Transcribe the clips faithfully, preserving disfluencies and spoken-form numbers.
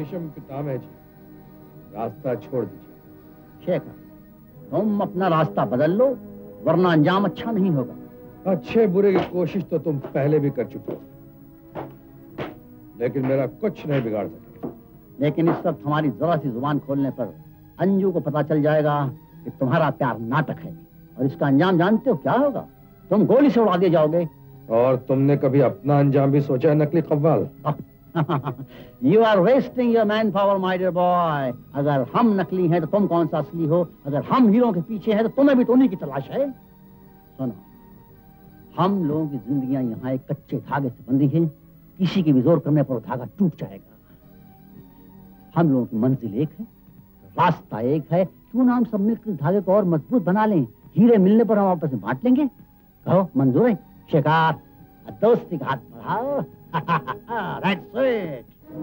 देशम पितामह जी, रास्ता छोड़ दीजिए। शेखर, तुम अपना रास्ता बदल लो, वरना अंजाम अच्छा नहीं होगा। अच्छे बुरे की कोशिश तो तुम पहले भी कर चुके हो, लेकिन मेरा कुछ नहीं बिगाड़ सके। लेकिन इस वक्त हमारी जरा सी जुबान खोलने पर अंजू को पता चल जाएगा कि तुम्हारा प्यार नाटक है, और इसका अंजाम जानते हो क्या होगा? तुम गोली से उड़ा दिए जाओगे। और तुमने कभी अपना अंजाम भी सोचा है नकली कव्वाल? You are wasting your man power my dear boy. अगर हम नकली हैं तो तुम कौन सा असली हो? अगर हम हीरो के पीछे हैं तो तुम्हें भी तो उन्हीं की तलाश है। सुनो, हम लोगों की जिंदगियां यहाँ एक कच्चे धागे से बंधी हैं, किसी की भी जोर करने पर धागा टूट जाएगा। हम लोगों की मंजिल एक है, रास्ता एक है, क्यों ना हम सब मिलकर धागे को और मजबूत बना लें? हीरे मिलने पर हम आपस में बांट लेंगे। कहो मंजूर है? शिकार, दोस्ती का हाथ बढ़ाओ। That's it.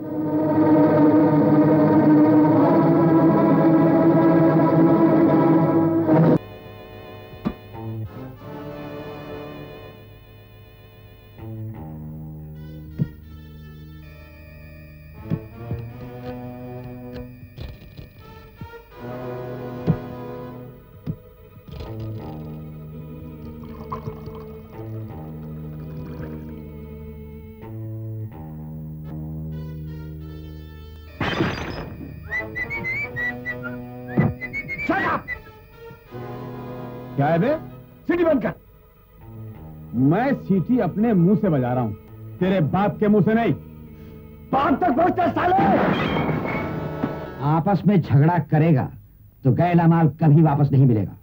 क्या है बे? सीटी बंद कर। मैं सीटी अपने मुंह से बजा रहा हूं, तेरे बाप के मुंह से नहीं। बाप तक पहुंचते साले। आपस में झगड़ा करेगा तो गैला माल कभी वापस नहीं मिलेगा।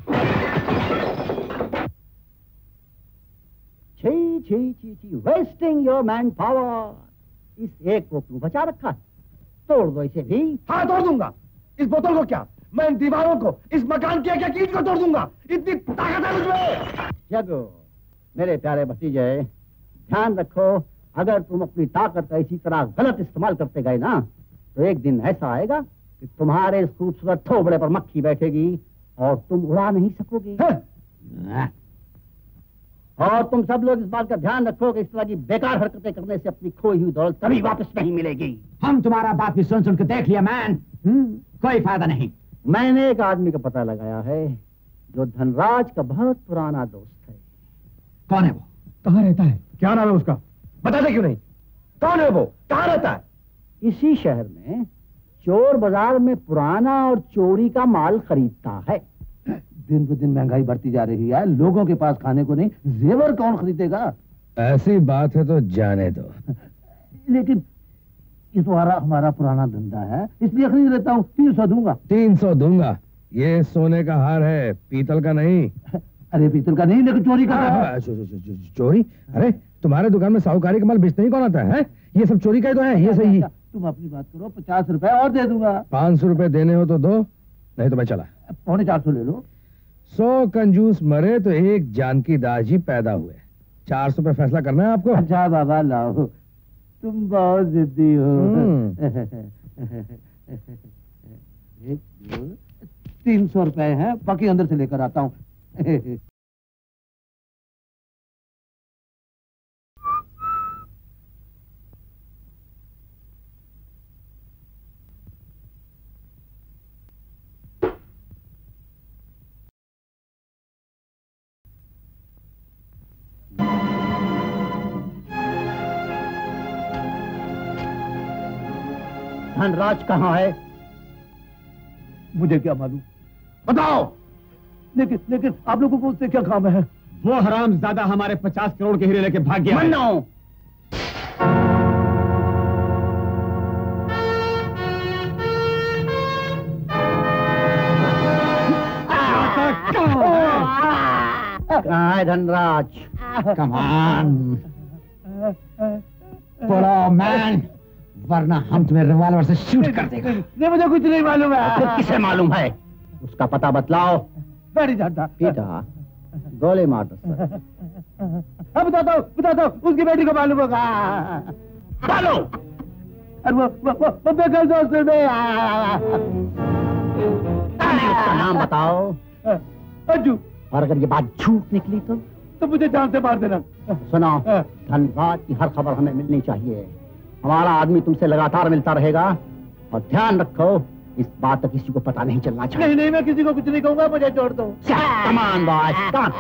छी छी छी छी, वेस्टिंग योर मैन पावर। इस एक को क्यों बचा रखा है? तोड़ दो इसे भी। हाँ तोड़ दूंगा। इस बोतल को क्या, मैं इन दीवारों को, इस मकान की एक ईंट को तोड़ दूंगा। इतनी ताकत है मुझमें। जगो, मेरे प्यारे भतीजे, ध्यान रखो, अगर तुम अपनी ताकत का इसी तरह गलत इस्तेमाल करते गए ना, तो एक दिन ऐसा आएगा कि तुम्हारे इस खूबसूरत थोबड़े पर मक्खी बैठेगी और तुम उड़ा नहीं सकोगे। और तुम सब लोग इस बात का ध्यान रखो कि इस तरह की बेकार हरकतें करने से अपनी खोई हुई दौलत कभी वापस नहीं मिलेगी। हम तुम्हारा बात भी सुन सुन के देख लिया मैन, कोई फायदा नहीं। मैंने एक आदमी का पता लगाया है जो धनराज का बहुत पुराना दोस्त है। कौन है वो? कहाँ रहता है? क्या नाम है उसका? बता दे क्यों नहीं? कौन है वो? कहाँ रहता है? इसी शहर में चोर बाजार में पुराना और चोरी का माल खरीदता है। दिन ब दिन महंगाई बढ़ती जा रही है, लोगों के पास खाने को नहीं, जेवर कौन खरीदेगा? ऐसी बात है तो जाने दो। लेकिन इस वारा हमारा पुराना धंधा है, इसलिए खरीद लेता हूँ। तीन सौ दूंगा। तीन सौ दूंगा। ये सोने का हार है, पीतल का नहीं। अरे पीतल का नहीं, लेकिन चोरी का है। चो, चो, चो, चो, चोरी? अरे तुम्हारे दुकान में साहूकारी का माल बेचते ही कौन आता है? ये सब चोरी का ही तो है। ये सही। तुम अपनी बात करो, पचास रुपए और दे दूंगा। पाँच सौ रुपए देने हो तो दो, नहीं तो मैं चला। पौने चार सौ ले लो। सौ कंजूस मरे तो एक जानकी दास जी पैदा हुए। चार सौ पे फैसला करना है आपको? अच्छा बाबा लाओ, तुम बहुत जिद्दी हो। तीन सौ रुपए है, बाकी अंदर से लेकर आता हूँ। धनराज कहाँ है? मुझे क्या मालूम, बताओ। लेकिन लेकिन आप लोगों को उससे क्या काम है? वो हराम ज्यादा हमारे पचास करोड़ के हीरे लेके भाग गया। मन्नो, कहाँ है धनराज? कम ऑन पुलो मैन, वरना हम तुम्हें रिवॉल्वर से शूट कर देगा। नहीं, मुझे कुछ नहीं मालूम है। तो किसे मालूम है? उसका पता बतलाओ। मैं नहीं जानता। पीटा, गोली मार दो। अब बताता हूँ, बताता हूँ, उसकी बेटी को मालूम होगा। बोलो। अरे वो वो वो, वो बेकार दोस्त है। उसका नाम बताओ। अज्जू। और अगर ये बात झूठ निकली तो तो मुझे जान से मार देना। सुनो, धनराज की हर खबर हमें मिलनी चाहिए। हमारा आदमी तुमसे लगातार मिलता रहेगा, और ध्यान रखो इस बात का किसी को पता नहीं चलना चाहिए। नहीं नहीं मैं किसी को कुछ नहीं कहूंगा, मुझे छोड़ दो। Come on boy, come.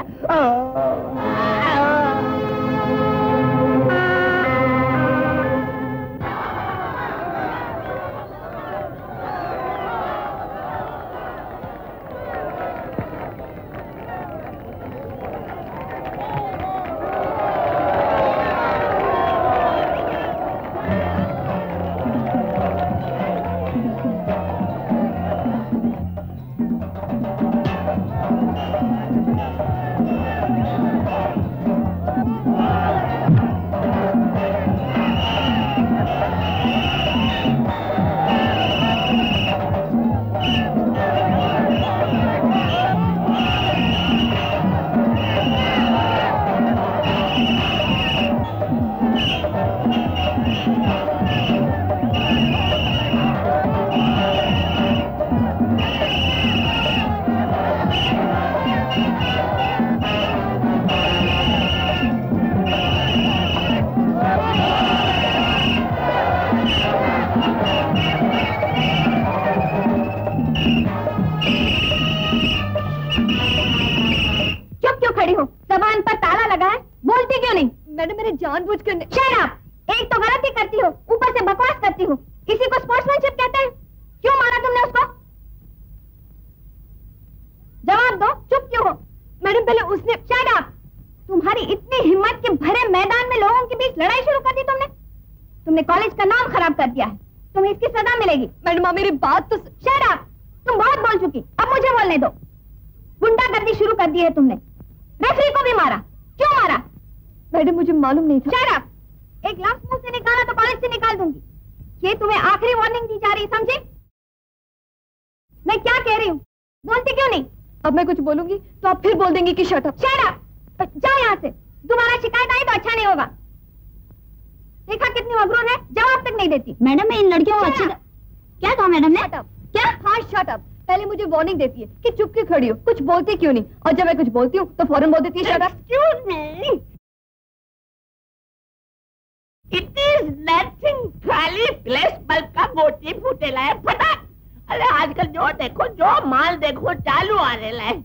जानबूझकर शट अप! एक तो गलती करती हो, ऊपर से बकवास करती हो। इसी को स्पोर्ट्समैनशिप कहते हैं। क्यों मारा तुमने उसको? जवाब दो, चुप क्यों हो? मैडम पहले उसने शट अप! तुम्हारी इतनी हिम्मत के भरे मैदान में लोगों के बीच लड़ाई शुरू कर दी तुमने। तुमने कॉलेज का नाम खराब कर दिया है। तुम्हें इसकी सजा मिलेगी। मैडम मेरी बात तो शट अप! तुम बहुत बोल चुकी, अब मुझे बोलने दो। गुंडागर्दी शुरू कर दी है तुमने। रेफरी को भी मारा। क्यों मारा? मैडम मुझे मालूम नहीं था। Shut up! एक ग्लास मुंह से निकाला तो कॉलेज से निकाल दूंगी। ये तुम्हें आखिरी वार्निंग दी जा रही, समझे? मैं क्या कह रही हूँ, बोलती क्यों नहीं? अब मैं कुछ बोलूंगी तो आप फिर बोल देंगी कि शट अप। Shut up! जाओ यहाँ से। दोबारा शिकायत आई तो अच्छा नहीं होगा। देखा कितनी मगरूर है, जवाब तक नहीं देती। मैडम मैं इन लड़कियों को अच्छी क्या कहा मैडम ने? Shut up! क्या? हाँ शट अप। पहले मुझे वार्निंग देती है कि चुप के खड़ी हो, कुछ बोलती क्यों नहीं, और जब मैं कुछ बोलती हूँ तो फौरन बोल देती है shut up. Excuse me, it is nothing, खाली फ्लैश बल्ब का मोती फूटेला है, पता? अरे आजकल जो देखो, जो माल देखो चालू आने लगे।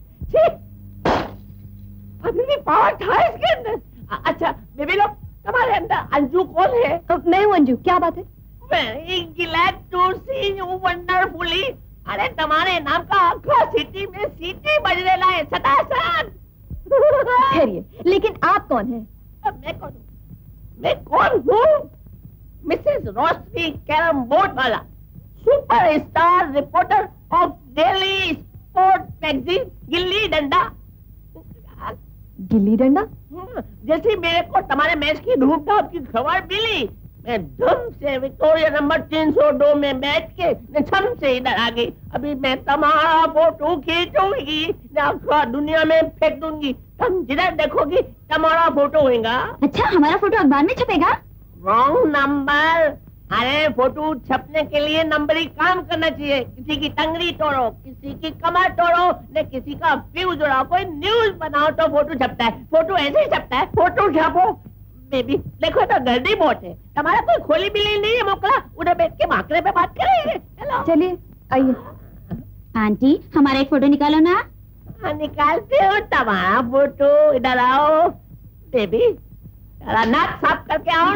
अभी भी पावर था इसके अंदर। अच्छा बेबी लोग, तुम्हारे अंदर अंजू कौन है? मैं हूँ अंजू। क्या बात है? Very glad to see you wonderfully। अरे तुम्हारे नाम का आखा सिटी में सीटी बजने लाए सतासत। ठहरिए, लेकिन आप कौन हैं? मैं कौन हूँ? मैं कौन हूँ? मिसेस रोशनी कैरम बोर्ड वाला, super star reporter of daily sport magazine गिल्ली डंडा। गिल्ली डंडा? जैसे मेरे को तुम्हारे मैच की धूप धाप की खबर मिली, मैं धम से विक्टोरिया नंबर तीन सौ दो में बैठ के छम से इधर आ गई। अभी मैं तुम्हारा फोटो खींचूंगी, दुनिया में फेंक दूंगी। तुम जिधर देखोगी तुम्हारा फोटो होगा। अच्छा, हमारा फोटो अखबार में छपेगा? Wrong number. अरे फोटो छपने के लिए नंबरी काम करना चाहिए। किसी की टंगड़ी तोड़ो, किसी की कमर तोड़ो, न किसी का फ्यूज उड़ाओ, कोई न्यूज बनाओ तो फोटो छपता है। फोटो ऐसे ही छपता है। फोटो छापो। बेबी देखो तो गर्दी बहुत है, तुम्हारा कोई खोली बिल्ली नहीं है मोकला, उधर बैठ के भाकरे पे बात करें। चलो चलिए आइए। आंटी हमारा एक फोटो निकालो ना। हाँ निकालते हो तुम्हारा फोटो, इधर आओ। बेबी जरा नाक साफ करके आओ।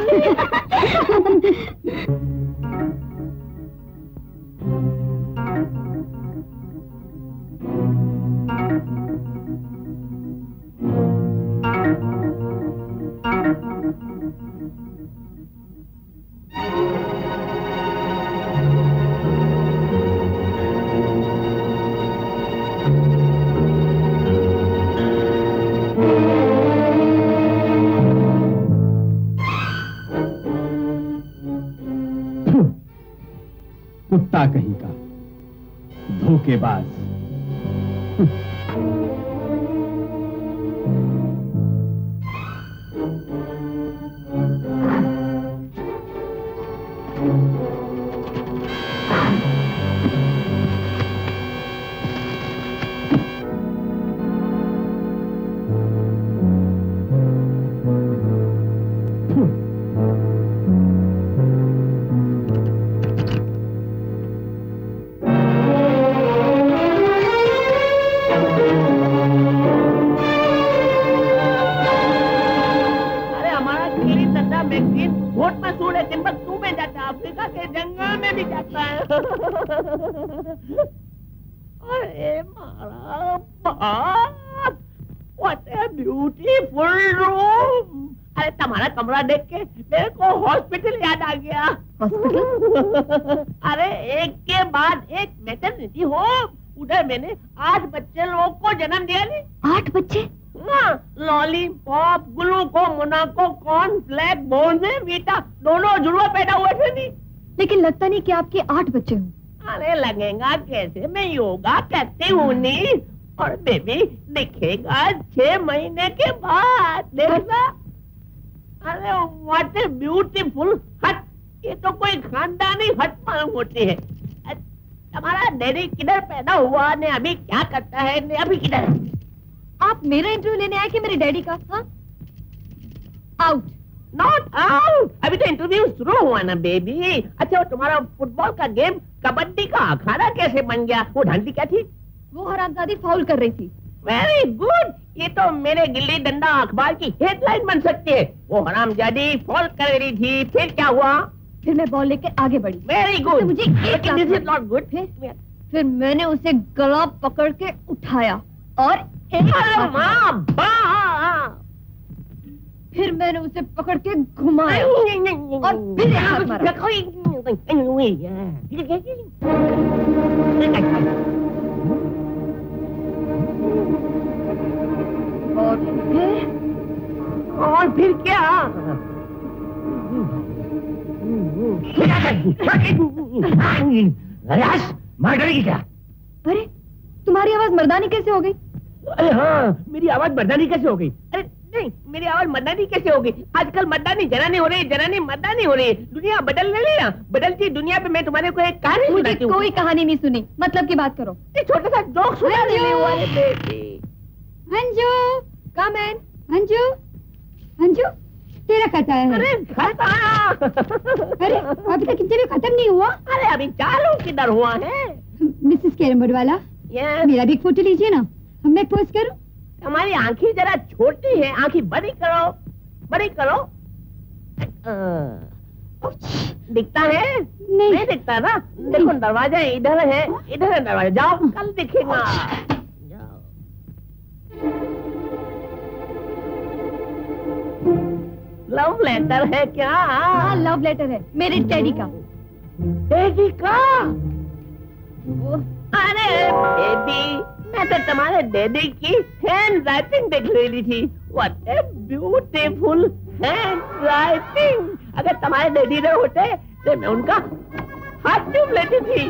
कुत्ता कहीं का, धोखेबाज। बहुत मशहूर है, टिम्बकटू में जाता है, अफ्रीका के जंगल में भी जाता है। अरे मारा बाप, व्हाट ए ब्यूटीफुल रूम। अरे तुम्हारा कमरा देख के मेरे को हॉस्पिटल याद आ गया। हॉस्पिटल? अरे एक के बाद एक मैटरनिटी होम, उधर मैंने आठ बच्चे लोगों को जन्म दिया। नहीं आठ बच्चे? हाँ, lollipop, Gluco, Monaco, corn flake, बोने, मीठा, दोनों जुड़वा पैदा हुए थे। नहीं लेकिन लगता नहीं कि आपके आठ बच्चे हों। अरे लगेगा कैसे, मैं योगा करती हूँ नहीं, और बेबी दिखेगा छह महीने के बाद, देखना। अरे व्हाट ए ब्यूटीफुल हट, ये तो कोई खानदानी हट मालूम होती है। तुम्हारा डैडी किधर पैदा हुआ ने, अभी क्या करता है ने, अभी किधर? आप मेरा इंटरव्यू लेने आए कि मेरे डैडी का? हाँ, आउट। नॉट आउट, अभी तो इंटरव्यू शुरू हुआ ना बेबी। अच्छा वो तुम्हारा फुटबॉल का गेम, कबड्डी का अखाड़ा कैसे बन गया? वो ढंडी क्या थी? वो हरामजादी फाउल कर रही थी। वेरी गुड, ये तो मेरे गिल्ली डंडा अखबार की हेडलाइन बन सकती है। वो हरामजादी फाउल कर रही थी, फिर क्या हुआ? फिर मैं बॉल लेके आगे बढ़ी। वेरी गुड, मुझे एक दिस इज नॉट गुड। फिर फिर मैंने उसे गला पकड़ के उठाया और एक माँ बाप, फिर मैंने उसे पकड़ के घुमाया और फिर एक हाथ मारा। और फिर और फिर क्या? मार डरेगी क्या? अरे तुम्हारी आवाज मर्दानी कैसे हो गई? अरे हाँ, मेरी आवाज मर्दानी कैसे हो गई? अरे नहीं, मेरी आवाज मर्दानी कैसे हो गई? आजकल मर्दानी जनानी हो रही है, जनानी मर्दानी हो रही है। दुनिया बदल रही है, बदलती दुनिया पे मैं तुम्हारे को एक कहानी सुनाती हूँ। कोई कहानी नहीं सुनी, मतलब की बात करो। छोटा सा जोक सुना देने हुआ है बेटी। अंजू, कम इन। अंजू, अंजू, तेरा खाता है? अरे खाता। अरे अभी तक इंटरव्यू खत्म नहीं हुआ? अरे अभी चालू किधर हुआ है? मिसेस कैरमबोर्ड वाला, yes. मेरा भी फोटो लीजिए ना, मैं पोस्ट करूं? हमारी आंखें जरा छोटी है, आंखें बड़ी करो, बड़ी करो। दिखता है? नहीं, नहीं दिखता ना। देखो दरवाजा इधर है, इधर है दरवाजा, जाओ कल दिखेगा। जाओ। लव लेटर है क्या? हाँ, लव लेटर है मेरे डैडी का। डैडी का? अरे बेबी, मैं तो तुम्हारे डैडी की हैंड राइटिंग देख रही थी। What a beautiful handwriting. अगर तुम्हारे डैडी ने होते तो मैं उनका हाथ चूम लेती थी।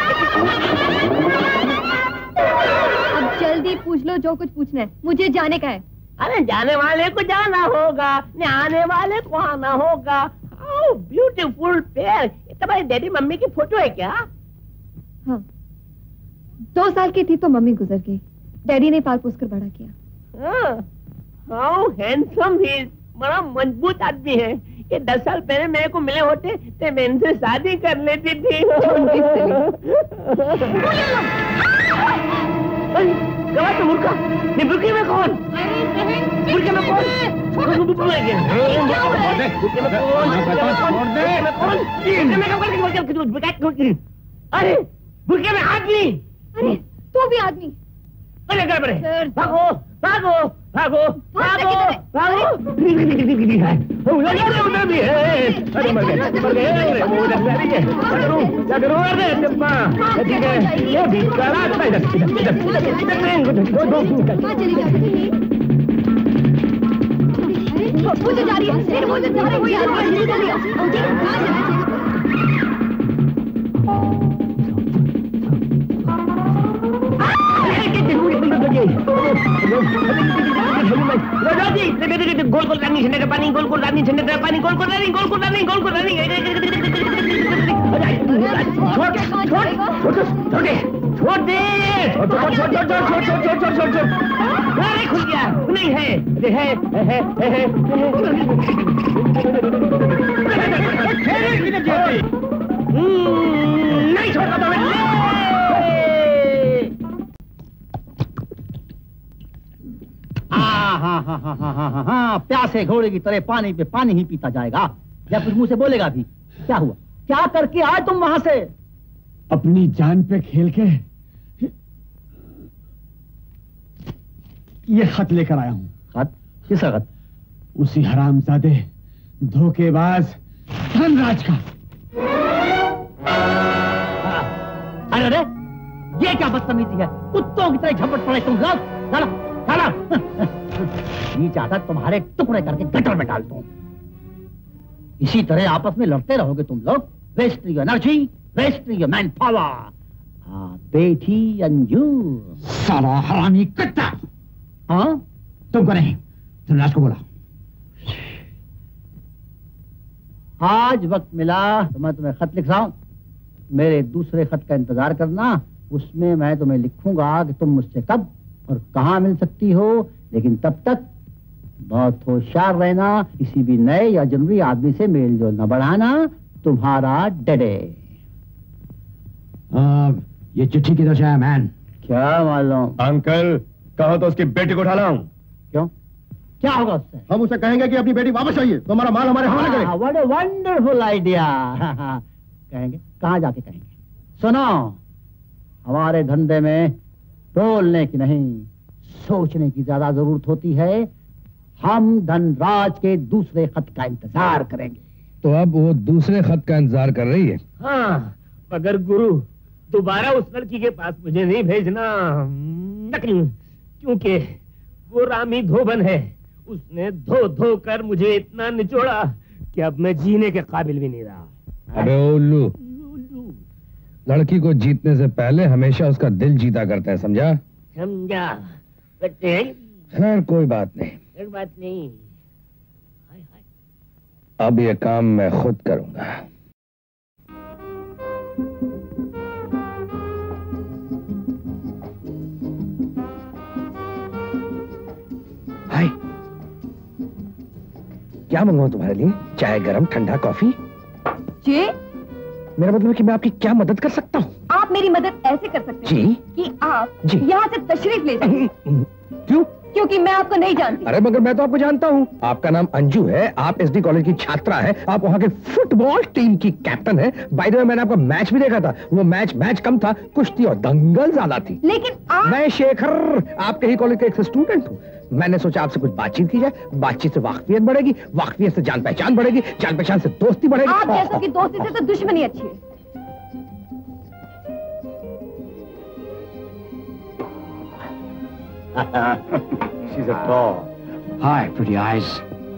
अब जल्दी पूछ लो जो कुछ पूछना है, मुझे जाने का है। अरे जाने वाले को जाना होगा, आने वाले को आना होगा। How beautiful pair. तुम्हारी डैडी मम्मी की फोटो है क्या? हाँ, दो साल की थी तो मम्मी गुजर गई, डैडी ने पाल पोस कर बड़ा किया। हाउ हैंडसम ही इज, बड़ा मजबूत आदमी है। ये दस साल पहले मेरे को मिले होते तो मैं इनसे शादी कर लेती थी। गवा तो मुर्गा, ये बुर्के में कौन? बुर्के में कौन? बुर्के में कौन? अरे बुर्के में आदमी। अरे तू भी आदमी? अरे कर बड़े, भागो भागो भागो भागो भागो। उधर भी है। अरे मर गए मर गए। अरे वो उधर से है। क्या करूं क्या करूं? अरे चप्पा ठीक है, ये भी करा था। इधर इधर इधर वो जो जा रही है, फिर वो जो जा रही है। गोल गोल रनिंग झंडे का पानी, गोल गोल रनिंग झंडे का पानी, गोल गोल रनिंग, गोल गोल रनिंग, गोल गोल रनिंग। छोड़ छोड़ छोड़ छोड़ छोड़ दे, छोड़ छोड़ छोड़ छोड़ छोड़ छोड़ छोड़ छोड़ छोड़। अरे खुल गया, नहीं है है है है। नहीं छोड़ता तो मैं। हाँ हाँ हाँ हाँ हाँ हाँ हाँ, प्यासे घोड़े की तरह पानी पे पानी ही पीता जाएगा। या कुछ मुंह से बोलेगा भी? क्या हुआ? क्या करके आए तुम वहां से? अपनी जान पे खेल के ये खत लेकर आया हूं। खत? किसका खत? उसी हरामजादे धोखेबाज धनराज का। अरे अरे, ये क्या बदतमीजी है? कुत्तों की तरह झपट पड़े तुम लोग। चलो चलो, ये चाहता तुम्हारे टुकड़े करके गटर में डाल दूं। इसी तरह आपस में लड़ते रहोगे तुम लोग। Wasting your energy, wasting your man power. बेटी अंजू। साला हरामी कुत्ता। हाँ, तुमको नहीं, धनराज को बोला। आज वक्त मिला तो मैं तुम्हें खत लिख रहा हूं। मेरे दूसरे खत का इंतजार करना। उसमें मैं तुम्हें लिखूंगा कि तुम मुझसे कब और कहां मिल सकती हो। लेकिन तब तक बहुत होशियार रहना, किसी भी नए या जरूरी आदमी से मेल जोल न बढ़ाना। तुम्हारा डडे। ये चिट्ठी किधर से आया मैन? क्या मालूम? अंकल कहो तो उसकी बेटी को उठा लाऊं। क्यों? क्या होगा उससे? हम उसे कहेंगे कि अपनी बेटी वापस आइए, तो हमारा माल हमारे हवाले करें। What a wonderful idea. कहेंगे? कहाँ जाके कहेंगे? सुनो, हमारे धंधे में बोलने की नहीं, सोचने की ज्यादा जरूरत होती है। हम धनराज के दूसरे खत का इंतजार करेंगे। तो अब वो दूसरे खत का इंतजार कर रही है? हाँ, मगर गुरु दोबारा उस लड़की के पास मुझे नहीं भेजना, क्योंकि वो रामी धोबन है। उसने धो धो कर मुझे इतना निचोड़ा कि अब मैं जीने के काबिल भी नहीं रहा। अबे उल्लू, लड़की को जीतने से पहले हमेशा उसका दिल जीता करता है, समझा? समझा। बच्चे खैर कोई बात नहीं, एक बात नहीं। अब ये काम मैं खुद करूंगा। हाय, क्या मंगवाऊं तुम्हारे लिए? चाय, गरम, ठंडा, कॉफी? जी? मेरा मतलब है कि मैं आपकी क्या मदद कर सकता हूँ? आप मेरी मदद ऐसे कर सकते जी? हैं कि आप जी? यहाँ से तशरीफ ले जाइए। क्यों? क्योंकि मैं आपको नहीं जानती। अरे मगर मैं तो आपको जानता हूँ। आपका नाम अंजू है, आप एसडी कॉलेज की छात्रा है, आप वहाँ के फुटबॉल टीम की कैप्टन है। बाय द वे मैंने आपका मैच भी देखा था। वो मैच मैच कम था, कुश्ती और दंगल ज्यादा थी। लेकिन आप... मैं शेखर आपके ही कॉलेज का एक स्टूडेंट हूँ। मैंने सोचा आपसे कुछ बातचीत की जाए, बातचीत से वाकफियत बढ़ेगी, वाकफियत से जान पहचान बढ़ेगी, जान पहचान से दोस्ती बढ़ेगी। आप जैसों की दोस्ती से तो दुश्मनी अच्छी है। She's a doll. Hi, pretty eyes.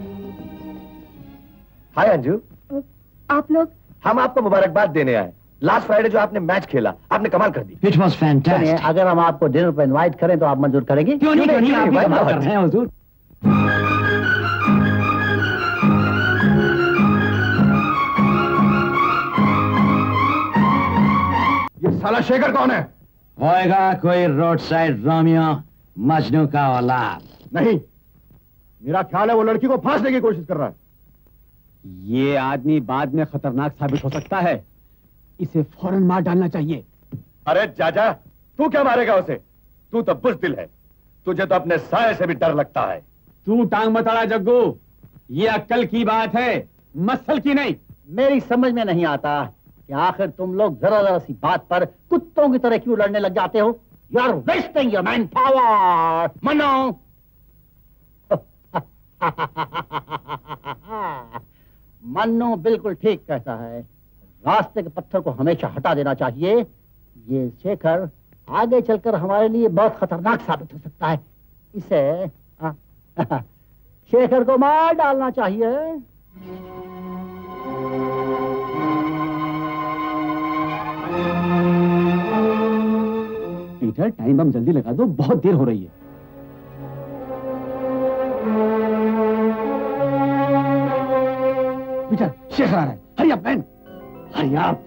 Hi, Anju. आप लोग? हम आपको मुबारकबाद देने आए। लास्ट फ्राइडे जो आपने मैच खेला, आपने कमाल कर दी। It was fantastic. अगर हम आपको डिनर पर इनवाइट करें तो आप मंजूर करेंगे? क्यों नहीं, क्यों नहीं, आप क्यों कमाल कर रहे हैं हुजूर। ये साला शेखर कौन है? होएगा कोई रोड साइड रोमियो मजनू का औलाद। नहीं, मेरा ख्याल है वो लड़की को फांसने की कोशिश कर रहा है। ये आदमी बाद में खतरनाक साबित हो सकता है, इसे फौरन मार डालना चाहिए। अरे जाजा, तू क्या मारेगा उसे? तू तो बुज़दिल है, तुझे तो अपने साये से भी डर लगता है। तू टांग मत अड़ा जग्गू, ये अक्ल की बात है, मसल की नहीं। मेरी समझ में नहीं आता कि आखिर तुम लोग जरा जरा सी बात पर कुत्तों की तरह क्यों लड़ने लग जाते हो? You are wasting your man power. Mano, Mannu बिल्कुल ठीक कहता है। रास्ते के पत्थर को हमेशा हटा देना चाहिए। ये शेखर आगे चलकर हमारे लिए बहुत खतरनाक साबित हो सकता है। इसे आ, शेखर को मार डालना चाहिए। पीटर, टाइम बम जल्दी लगा दो, बहुत देर हो रही है। पीटर, शेखर आ रहा है। Hurry up man, hurry up.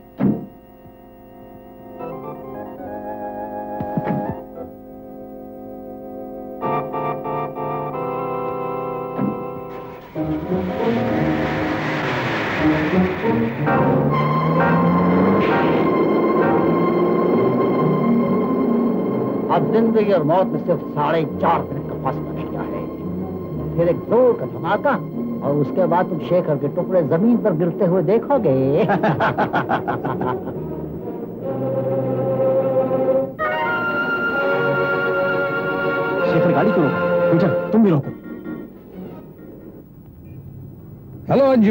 अब जिंदगी और मौत में सिर्फ साढ़े चार मिनट का फासला रह गया है। फिर एक जोर का धमाका और उसके बाद तुम शेखर के टुकड़े जमीन पर गिरते हुए देखोगे। शेखर गाड़ी क्यों रोका? पूछा, तुम भी रोको। हेलो अंजू।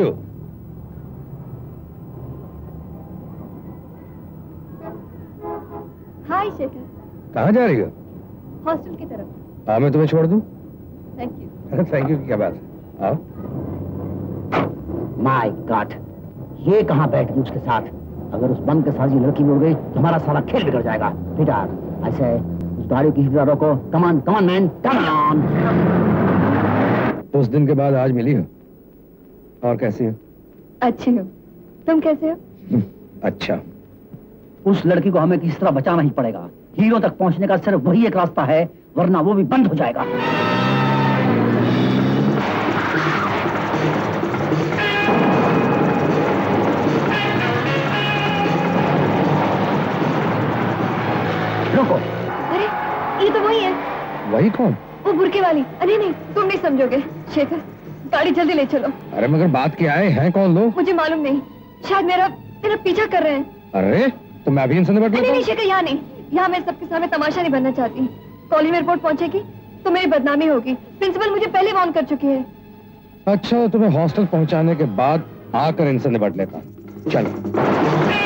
हाय शेखर। कहाँ जा रही हो? हॉस्टल की तरफ। हाँ मैं तुम्हें छोड़ दूं? Thank you. अरे थैंक यू की क्या बात है? आओ। माय गॉड, ये कहाँ बैठ गई उसके साथ? अगर उस बम के साथ ये लड़की मिल गई तो हमारा सारा खेल बिगड़ जाएगा। पीटर, ऐसे उस गाड़ी की हिट रोको। Come on, come on man, come on. उस दिन के बाद आज मिली हो और कैसी हो? अच्छी हो। तुम कैसे हो? अच्छा। उस लड़की को हमें किसी तरह बचाना ही पड़ेगा। हीरो तक पहुंचने का सिर्फ वही एक रास्ता है, वरना वो भी बंद हो जाएगा। रुको। अरे ये तो वही है। वही कौन? वो बुरके वाली। अरे नहीं, तुम नहीं समझोगे। शेखर, गाड़ी जल्दी ले चलो। अरे मगर बात क्या है? हैं कौन लोग? मुझे मालूम नहीं, शायद मेरा मेरा पीछा कर रहे हैं। अरे तो मैं अभी इनसे निपट लेता नहीं हूं। नहीं शेखर, यहाँ नहीं। यहाँ मैं सबके सामने तमाशा नहीं बनना चाहती। कॉलेज में रिपोर्ट पहुंचेगी तो मेरी बदनामी होगी। प्रिंसिपल मुझे पहले वार्न कर चुकी है। अच्छा, तो तुम्हें हॉस्टल पहुंचाने के बाद आकर इनसे निपट लेता। चलो।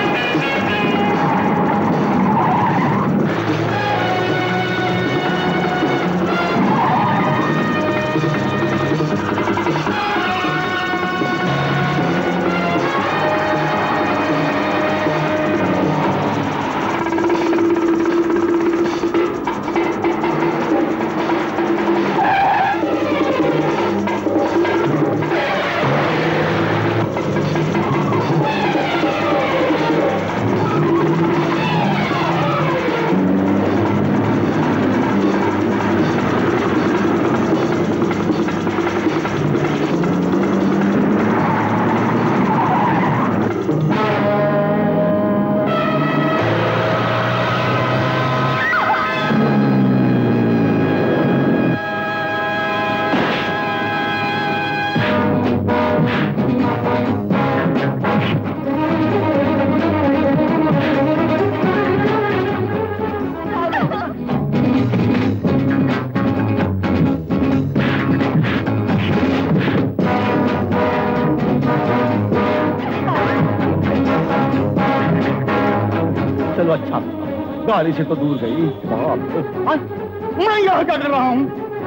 चलो अच्छा, गाड़ी से तो दूर गई। मैं यहाँ क्या कर रहा हूँ?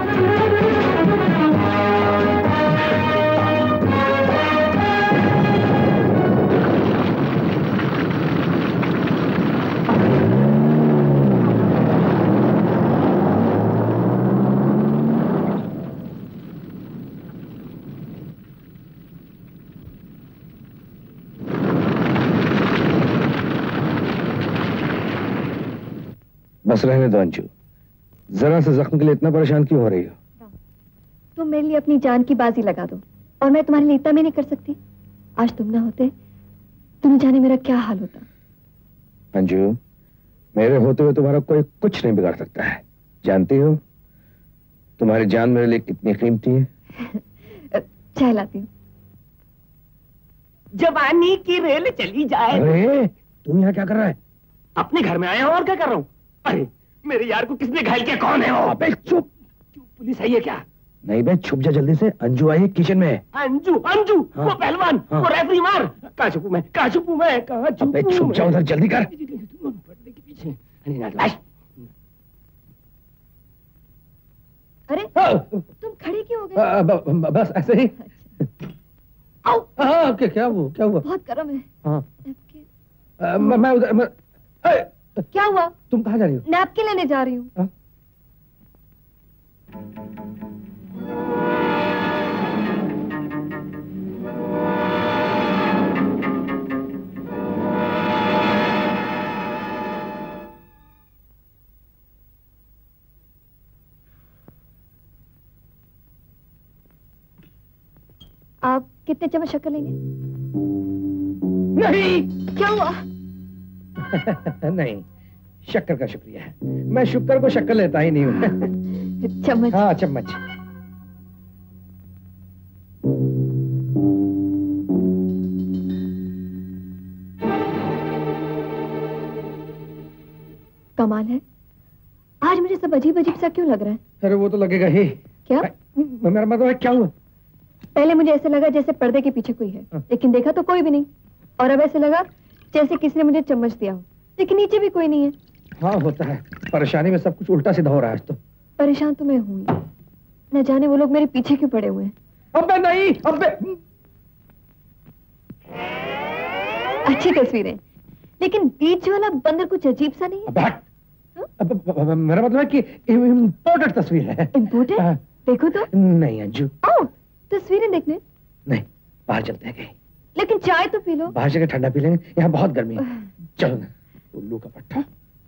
बस रहने दो अंजू, जरा से जख्म के लिए इतना परेशान क्यों हो रही हो? तुम मेरे लिए अपनी जान की बाजी लगा दो और मैं तुम्हारे लिए इतना भी नहीं कर सकती। आज तुम ना होते तो न जाने मेरा क्या हाल होता। अंजू, मेरे होते हुए तुम्हारा कोई कुछ नहीं बिगाड़ सकता है। जानती हो तुम्हारी जान मेरे लिए कितनी कीमती है? चाय लाती हूँ। जवानी की रेल चली जाए। अरे तुम यहाँ क्या कर रहा है? अपने घर में आया हो और क्या कर रहा हूँ? अरे मेरे यार को किसने घायल किया? कौन है वो? अबे चुप। पुलिस आई है क्या? नहीं बे, छुप जा जल्दी से। अंजू आई है, किचन में है। अंजू? अंजू? हाँ। वो पहलवान, हाँ। वो रेफरी मार। कहाँ छुपू मैं? कहाँ छुपू मैं? कहाँ छुपू? अबे छुप जा उधर, जल्दी कर। पर्दे के पीछे। अरे हाँ। तुम खड़े क्यों हो गए? आ, ब, ब, बस ऐसे ही। आओ। हाँ, क्या क्या हुआ? क्या हुआ? बहुत गर्म है। हाँ। नैपकिन। आ, मैं मैं उधर मैं, ए, क्या हुआ? तुम कहाँ जा रही हो? नैपकिन लेने जा रही हूँ। हाँ? आप कितने चम्मच शक्कर लेंगे? नहीं। क्या हुआ? नहीं, शक्कर का शुक्रिया है। मैं शुक्र को शक्कर लेता ही नहीं हूँ। चम्मच। हाँ चम्मच। कमाल है, आज मुझे सब अजीब अजीब सा क्यों लग रहा है? अरे वो तो लगेगा ही। क्या? मेरा मतलब है क्या हुआ? पहले मुझे ऐसे लगा जैसे पर्दे के पीछे कोई है, लेकिन देखा तो कोई भी नहीं। और अब ऐसे लगा जैसे किसी ने मुझे चम्मच दिया हो, लेकिन नीचे भी कोई नहीं है। हाँ होता है, परेशानी में सब कुछ उल्टा सीधा हो रहा है आज तो। परेशान तो मैं हूँ ही, न जाने वो लोग मेरे पीछे क्यों पड़े हुए हैं। अबे नहीं, अबे अच्छी तस्वीरें, लेकिन बीच वाला बंदर कुछ अजीब सा नहीं है। अबे हट। अब, अब, अब, मेरा मतलब है कि इम्पोर्टेंट तस्वीर है। इम्पोर्टेंट? देखो तो। नहीं अंजू। ओह, तस्वीरें देखने? नहीं, बाहर चलते हैं कहीं। लेकिन चाय तो पी लो। बाहर जाकर ठंडा पी लेंगे, यहाँ बहुत गर्मी है। चलो ना। उल्लू का पट्टा।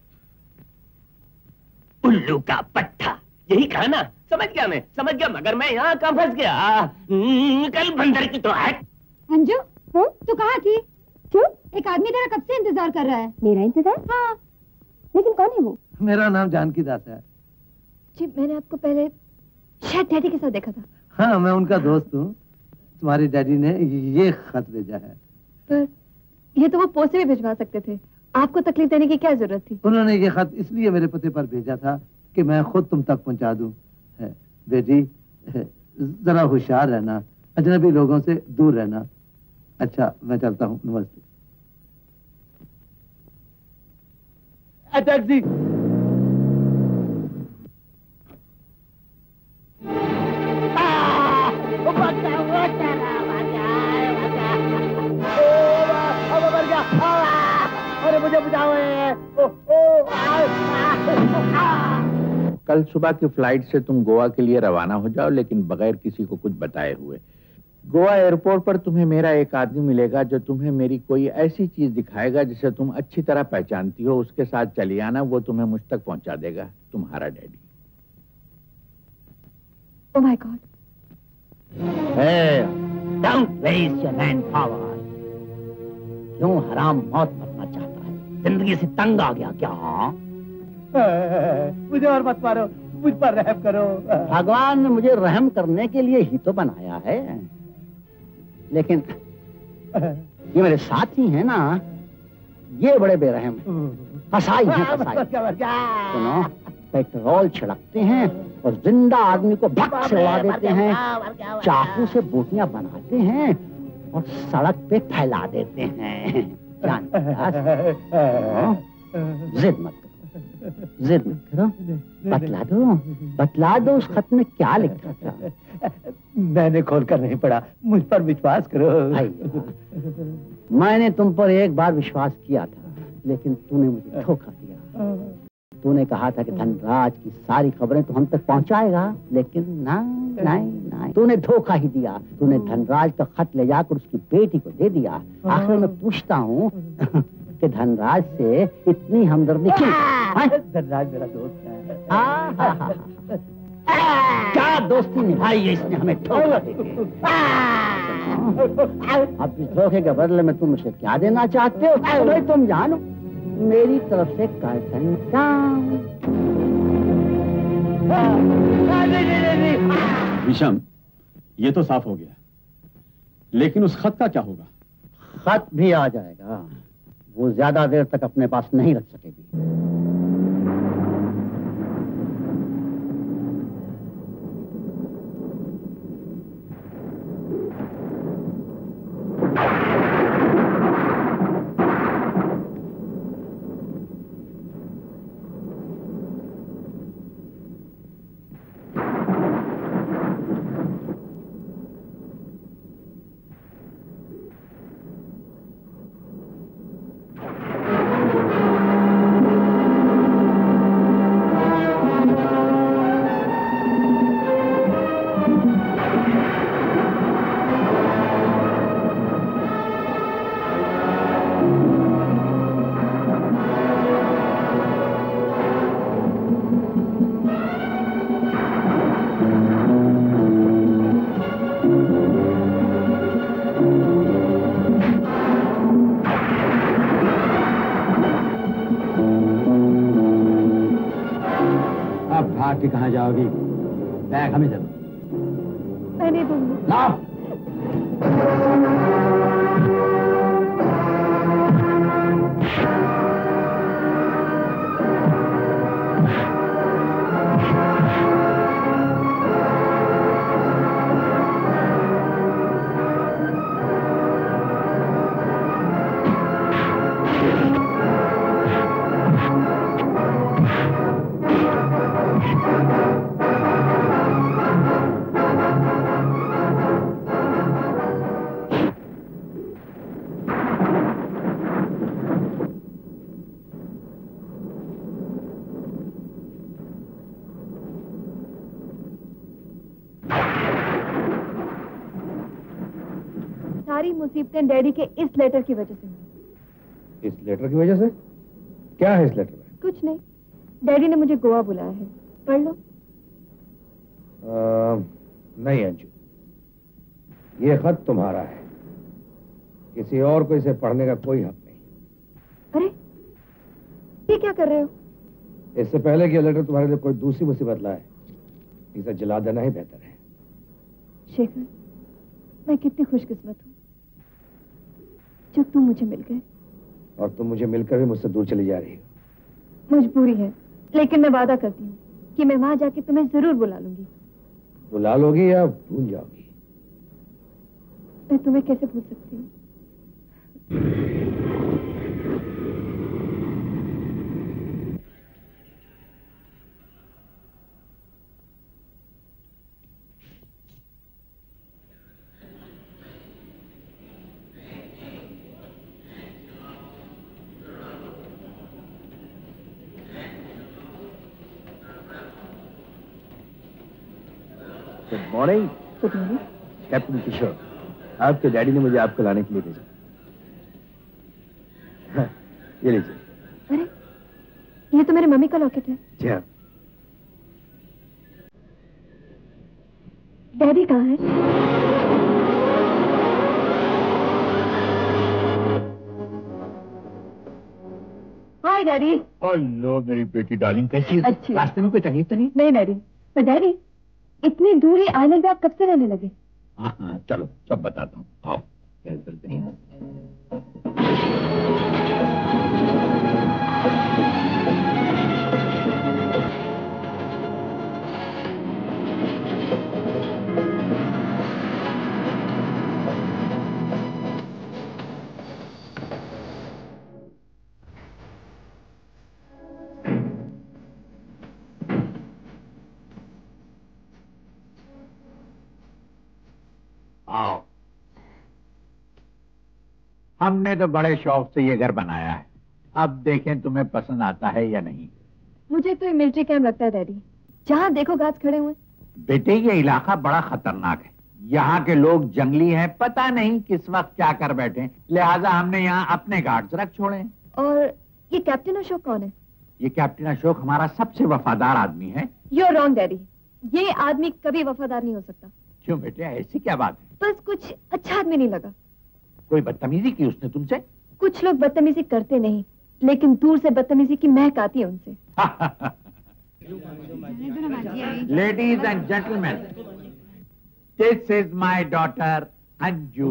उल्लू का पट्टा, यही कहा ना। समझ गया मैं, समझ गया, मगर मैं यहाँ कहाँ फंस गया। कल बंदर की तो है। अंजू, तू कहाँ थी? क्यों? एक आदमी तेरा कब से इंतजार कर रहा है। मेरा इंतजार? हाँ। लेकिन कौन है वो? मेरा नाम जानकी दास है। जी, मैंने आपको पहले शायद डैडी के साथ देखा था। हाँ, मैं उनका दोस्त हूँ। तुम्हारी डैडी ने ये खत भेजा है। पर ये तो वो पोस्ट से भी भिजवा सकते थे, आपको तकलीफ देने की क्या जरूरत थी? उन्होंने ये खत इसलिए मेरे पते पर भेजा था कि मैं खुद तुम तक पहुंचा दूं। बेटी, जरा होशियार रहना, अजनबी लोगों से दूर रहना। अच्छा, मैं चलता हूँ। नमस्ते। टैक्सी। अरे मुझे बचाओ। कल सुबह की फ्लाइट से तुम गोवा के लिए रवाना हो जाओ, लेकिन बगैर किसी को कुछ बताए हुए। गोवा एयरपोर्ट पर तुम्हें मेरा एक आदमी मिलेगा जो तुम्हें मेरी कोई ऐसी चीज दिखाएगा जिसे तुम अच्छी तरह पहचानती हो। उसके साथ चली आना, वो तुम्हें मुझ तक पहुंचा देगा। तुम्हारा daddy. Oh my God. Don't waste your man power. क्यों हराम मौत मरना चाहता है? जिंदगी से तंग आ गया क्या? मुझे और मत मारो, मुझ पर रहम करो। भगवान ने मुझे रहम करने के लिए ही तो बनाया है, लेकिन ये मेरे साथी हैं ना, ये बड़े बेरहम हैं। फसाई हैं, फसाई। सुनो, पेट्रोल छिड़कते हैं और जिंदा आदमी को भक से उड़ा देते हैं, चाकू से बोटियां बनाते हैं और सड़क पे फैला देते हैं। जिद मत करो, जिद मत करो, बतला दो, बतला दो उस खत में क्या लिखा था। मैंने खोल कर नहीं पढ़ा, मुझ पर विश्वास करो। मैंने तुम पर एक बार विश्वास किया था, लेकिन तूने मुझे धोखा दिया। तूने कहा था कि धनराज की सारी खबरें तो हम तक पहुंचाएगा, लेकिन ना नहीं नहीं, तूने धोखा ही दिया। तूने धनराज का खत ले जाकर उसकी बेटी को दे दिया। आखिर मैं पूछता हूँ कि धनराज से इतनी हमदर्दी क्यों? धनराज मेरा दोस्त है। क्या दोस्ती निभाई है इसने हमें धोखा देके। अब इस धोखे के बदले में तुम मुझे क्या देना चाहते हो? भाई तुम जानो, मेरी तरफ से कर्टन डाउन। विषम, ये तो साफ हो गया, लेकिन उस खत का क्या होगा? खत भी आ जाएगा, वो ज्यादा देर तक अपने पास नहीं रख सकेगी। कि कहाँ जाओगी? बैग हमें दो। मैं नहीं दूंगी। लाओ। सारी मुसीबतें डैडी के इस लेटर की वजह से हुई। इस लेटर की वजह से? क्या है इस लेटर में? कुछ नहीं, डैडी ने मुझे गोवा बुलाया है, पढ़ लो। आ, नहीं अंजू, ये खत तुम्हारा है, किसी और को इसे पढ़ने का कोई हक नहीं। अरे ये क्या कर रहे हो? इससे पहले कि लेटर तुम्हारे लिए कोई दूसरी मुसीबत लाए, इसे जला देना ही बेहतर है। शेखर, मैं कितनी खुशकिस्मत हूँ जो तुम मुझे मिल गए। और तुम मुझे मिलकर भी मुझसे दूर चली जा रही हो। मजबूरी है, लेकिन मैं वादा करती हूँ कि मैं वहां जाके तुम्हें जरूर बुला लूंगी। बुला लोगी या भूल जाओगी? मैं तुम्हें कैसे भूल सकती हूँ? Good morning. Good morning. Captain Kishore, आपके डैडी ने मुझे आपको लाने के लिए भेजा। हाँ, ये लीजिए। अरे ये तो मेरी मम्मी का लॉकेट है। जी हाँ। डैडी कहाँ है? हाय डैडी। हेलो मेरी बेटी डार्लिंग, कैसी है? अच्छी। रास्ते में कोई तकलीफ तो नहीं? नहीं डैडी। पर डैडी इतनी दूर ही आइलैंड पे आप कब से रहने लगे? हाँ हाँ चलो सब बताता हूँ, आओ क्या करते हैं। आओ, हमने तो बड़े शौक से ये घर बनाया है, अब देखें तुम्हें पसंद आता है या नहीं। मुझे तो ये मिलिट्री कैंप लगता है डैडी, जहाँ देखो गार्ड्स खड़े हुए। बेटे ये इलाका बड़ा खतरनाक है, यहाँ के लोग जंगली हैं, पता नहीं किस वक्त क्या कर बैठे, लिहाजा हमने यहाँ अपने गार्ड्स रख छोड़े। और ये कैप्टन अशोक कौन है? ये कैप्टन अशोक हमारा सबसे वफादार आदमी है। यू आर रॉन्ग डैडी, ये आदमी कभी वफादार नहीं हो सकता। क्यों बेटे, ऐसी क्या बात है? बस कुछ अच्छा आदमी नहीं लगा। कोई बदतमीजी की उसने तुमसे? कुछ लोग बदतमीजी करते नहीं, लेकिन दूर से बदतमीजी की महक आती है उनसे। Ladies and gentleman, this is my daughter Anju.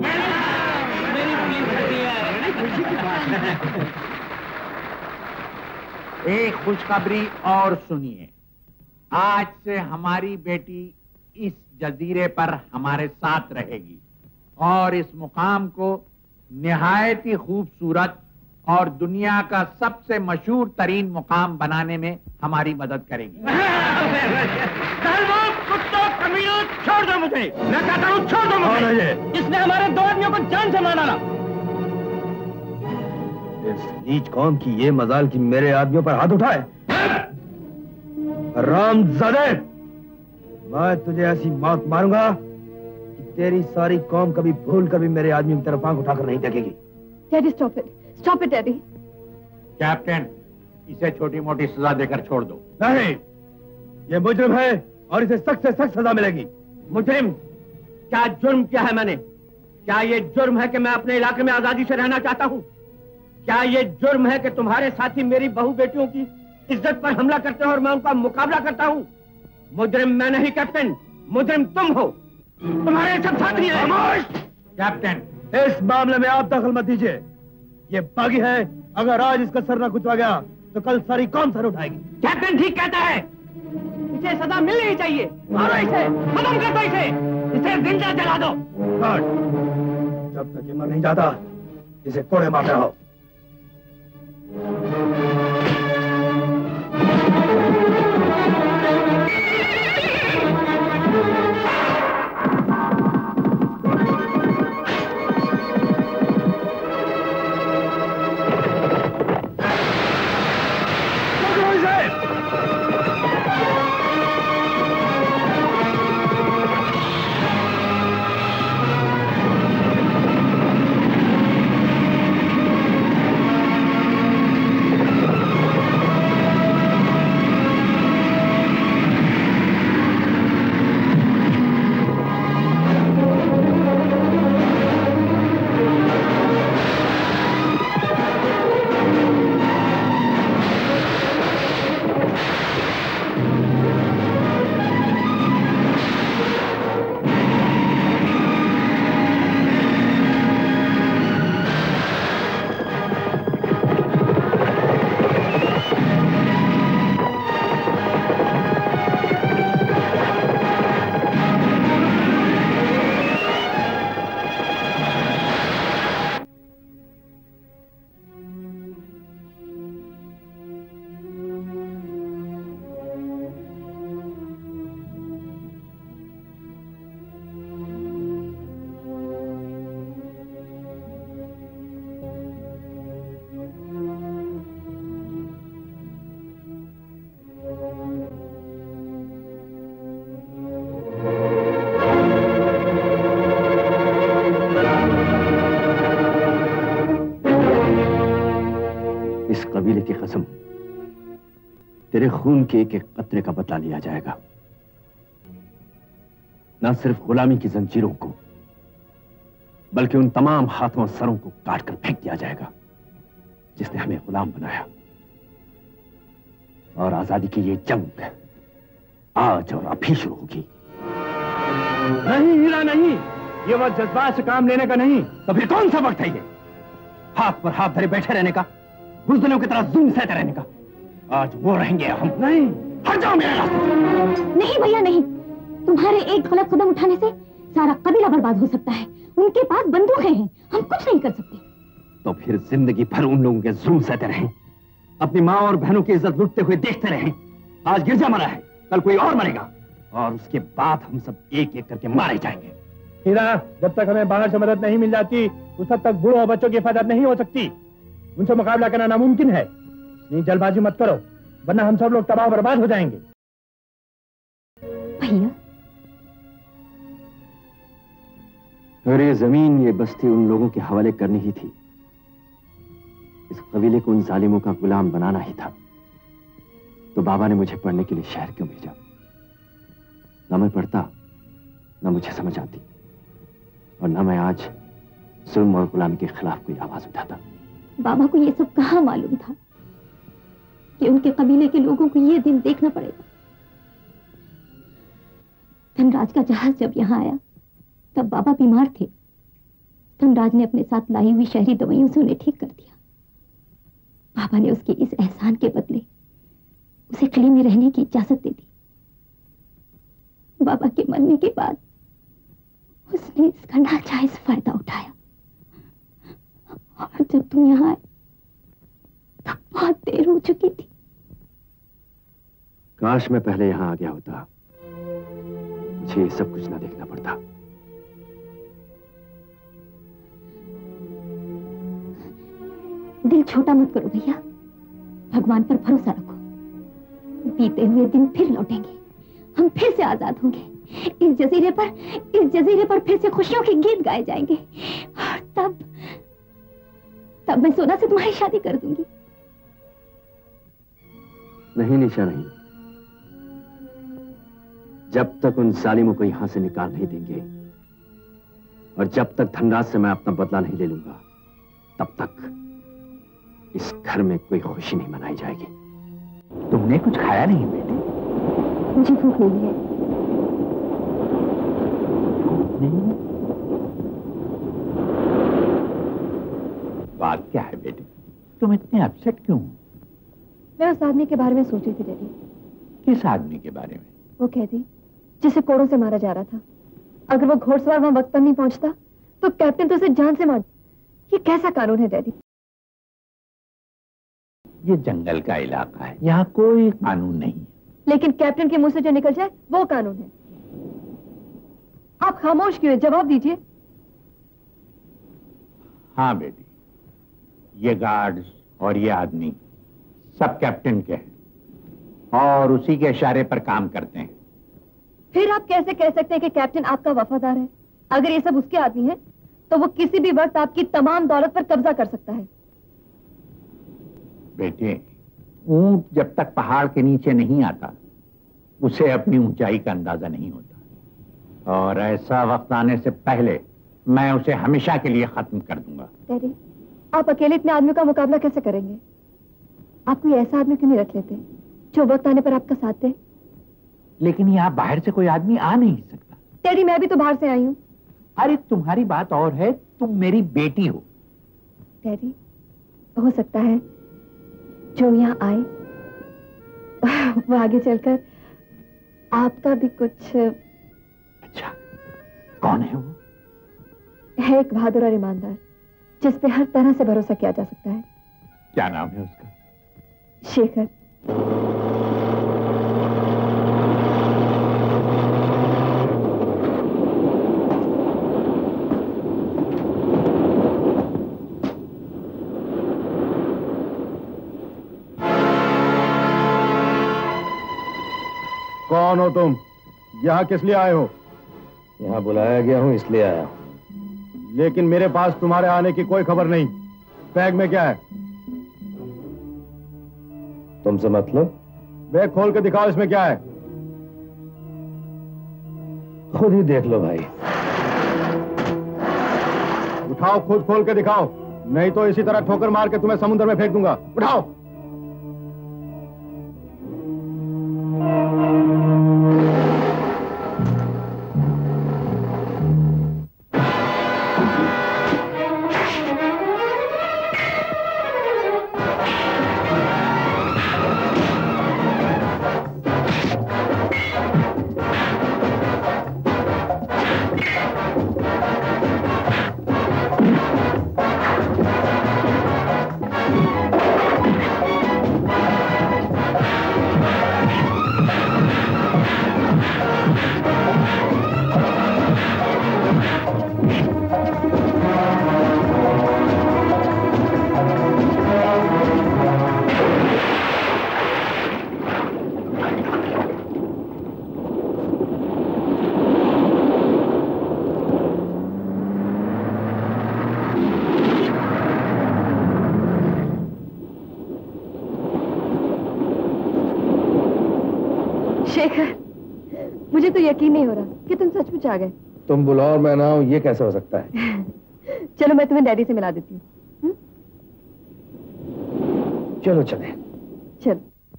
एक खुशखबरी और सुनिए, आज से हमारी बेटी इस जजीरे पर हमारे साथ रहेगी और इस मुकाम को निहायत ही खूबसूरत और दुनिया का सबसे मशहूर तरीन मुकाम बनाने में हमारी मदद करेगी। कुत्तों, कमीनों, छोड़ दो मुझे, मैं कहता हूँ छोड़ दो मुझे। इसने हमारे दो आदमियों को जान से मार डाला। इस नीच कौम की ये मजाल कि मेरे आदमियों पर हाथ उठाए। रामजादे, मैं तुझे ऐसी मौत मारूंगा कि तेरी सारी कौम कभी भूल कर भी मेरे आदमी की तरफ आंख उठाकर नहीं देखेगी। Daddy stop it, stop it daddy. Captain, इसे छोटी मोटी सजा देकर छोड़ दो। नहीं, ये मुजरिम है और इसे सख्त से सख्त सजा मिलेगी। मुजरिम? क्या जुर्म किया है मैंने? क्या ये जुर्म है कि मैं अपने इलाके में आजादी से रहना चाहता हूँ? क्या ये जुर्म है कि तुम्हारे साथी मेरी बहू बेटियों की इज्जत पर हमला करते हैं और मैं उनका मुकाबला करता हूँ? मुजरिम मैं नहीं कैप्टन, मुजरिम तुम हो, तुम्हारे सब साथी हैं। कैप्टन, इस मामले में आप दखल मत दीजिए, ये बागी है, अगर आज इसका सर न कुचला गया तो कल सारी कौम सर उठाएगी। कैप्टन ठीक कहता है, इसे सजा मिलनी चाहिए। मारो इसे, खत्म कर दो इसे, इसे जिंदा जला दो। जब तक ये मर नहीं जाता इसे कोड़े मारते रहो। कसम, तेरे खून के एक एक कतरे का बदला लिया जाएगा। न सिर्फ गुलामी की जंजीरों को, बल्कि उन तमाम हाथों और सरों को काट कर फेंक दिया जाएगा जिसने हमें गुलाम बनाया। और आजादी की ये जंग आज और अभी शुरू होगी। नहीं हीरा नहीं, ये वक्त जज्बात से काम लेने का नहीं। तो फिर कौन सा वक्त है ये? हाथ पर हाथ धरे बैठे रहने का, बुज़दिलों की तरह जुल्म सहते रहने का। आज वो रहेंगे, हम नहीं। हट जाओ मेरे रास्ते से। नहीं भैया नहीं, तुम्हारे एक गलत कदम उठाने से सारा कबीला बर्बाद हो सकता है। उनके पास बंदूकें हैं, हम कुछ नहीं कर सकते। तो फिर जिंदगी भर उन लोगों के जुल्म सहते रहें, अपनी माँ और बहनों की इज्जत लुटते हुए देखते रहें। आज गिरजा मरा है, कल कोई और मरेगा, और उसके बाद हम सब एक एक करके मारे जाएंगे। हीरा, जब तक हमें बाहर से मदद नहीं मिल जाती, उस तब तक बूढ़ों और बच्चों की हिफाजत नहीं हो सकती। उनसे मुकाबला करना नामुमकिन है। नहीं, जल्दबाजी मत करो, वरना हम सब लोग तबाह बर्बाद हो जाएंगे। भैया, अगर ये जमीन, ये बस्ती उन लोगों के हवाले करनी ही थी, इस कबीले को उन जालिमों का गुलाम बनाना ही था, तो बाबा ने मुझे पढ़ने के लिए शहर क्यों भेजा? ना मैं पढ़ता, ना मुझे समझ आती, और ना मैं आज जुल्म और गुलामी के खिलाफ कोई आवाज उठाता। बाबा को ये सब कहाँ मालूम था कि उनके कबीले के लोगों को ये दिन देखना पड़ेगा। धनराज का जहाज जब यहाँ आया तब बाबा बीमार थे। धनराज ने अपने साथ लाई हुई शहरी दवाइयों से उन्हें ठीक कर दिया। बाबा ने उसके इस एहसान के बदले उसे किले में रहने की इजाजत दे दी। बाबा के मरने के बाद उसने इसका नाजायज फायदा उठाया, और जब तुम यहाँ आए तब बहुत देर हो चुकी थी। काश मैं पहले यहां आ गया होता, मुझे ये सब कुछ ना देखना पड़ता। दिल छोटा मत करो भैया, भगवान पर भरोसा रखो। बीते हुए दिन फिर लौटेंगे, हम फिर से आजाद होंगे। इस जजीरे पर इस जजीरे पर फिर से खुशियों के गीत गाए जाएंगे, और तब तब मैं सोना से तुम्हारी शादी कर दूंगी। नहीं निशा, नहीं। जब तक उन जालिमों को यहां से निकाल नहीं देंगे, और जब तक धनराज से मैं अपना बदला नहीं ले लूंगा, तब तक इस घर में कोई खुशी नहीं मनाई जाएगी। तुमने कुछ खाया नहीं बेटी? मुझे भूख नहीं है। नहीं? बात क्या है बेटी, तुम इतने अपसेट क्यों हो? मैं उस आदमी के बारे में सोच रही थी डैडी। किस आदमी के बारे में? वो कैदी जिसे कोड़ों से मारा जा रहा था। अगर वो घोड़सवार वहां वक्त पर नहीं पहुंचता तो कैप्टन तो उसे जान से मार। ये कैसा कानून है डैडी? ये जंगल का इलाका है, यहाँ कोई कानून नहीं है। लेकिन कैप्टन के मुंह से जो निकल जाए वो कानून है। आप खामोश क्यों हैं? जवाब दीजिए। हाँ बेटी, ये गार्ड्स और ये आदमी सब कैप्टन के हैं, और उसी के इशारे पर काम करते हैं। फिर आप कैसे कह सकते हैं कि कैप्टन आपका वफादार है? अगर ये सब उसके आदमी हैं, तो वो किसी भी वक्त आपकी तमाम दौलत पर कब्जा कर सकता है। बेटे, ऊंट जब तक पहाड़ के नीचे नहीं आता, उसे अपनी ऊंचाई का अंदाजा नहीं होता, और ऐसा वक्त आने से पहले मैं उसे हमेशा के लिए खत्म कर दूंगा। डैडी, आप अकेले इतने आदमियों का मुकाबला कैसे करेंगे? आप कोई ऐसा आदमी क्यों नहीं रख लेते जो वक्त आने पर आपका साथ दे? लेकिन यहाँ बाहर से कोई आदमी आ नहीं सकता। डैडी, मैं भी तो बाहर से आई हूँ। अरे तुम्हारी बात और है, तुम मेरी बेटी हो। डैडी, हो सकता है जो यहाँ आए वो आगे चलकर आपका भी कुछ। अच्छा, कौन है वो? है एक बहादुर और ईमानदार, जिस पे हर तरह से भरोसा किया जा सकता है। क्या नाम है उसका? शेखर। कौन हो तुम? यहाँ किस लिए आए हो? यहाँ बुलाया गया हूँ, इसलिए आया हूँ। लेकिन मेरे पास तुम्हारे आने की कोई खबर नहीं। बैग में क्या है? तुमसे मतलब? बैग खोल के दिखाओ, इसमें क्या है? खुद ही देख लो भाई। उठाओ, खुद खोल के दिखाओ, नहीं तो इसी तरह ठोकर मार के तुम्हें समुद्र में फेंक दूंगा। उठाओ। मुझे तो यकीन नहीं हो रहा कि तुम सचमुच आ गए। तुम बुलाओ और मैं ना आऊं, ये कैसे हो सकता है? चलो मैं तुम्हें डैडी से मिला देती हूँ। चलो चले। चलो।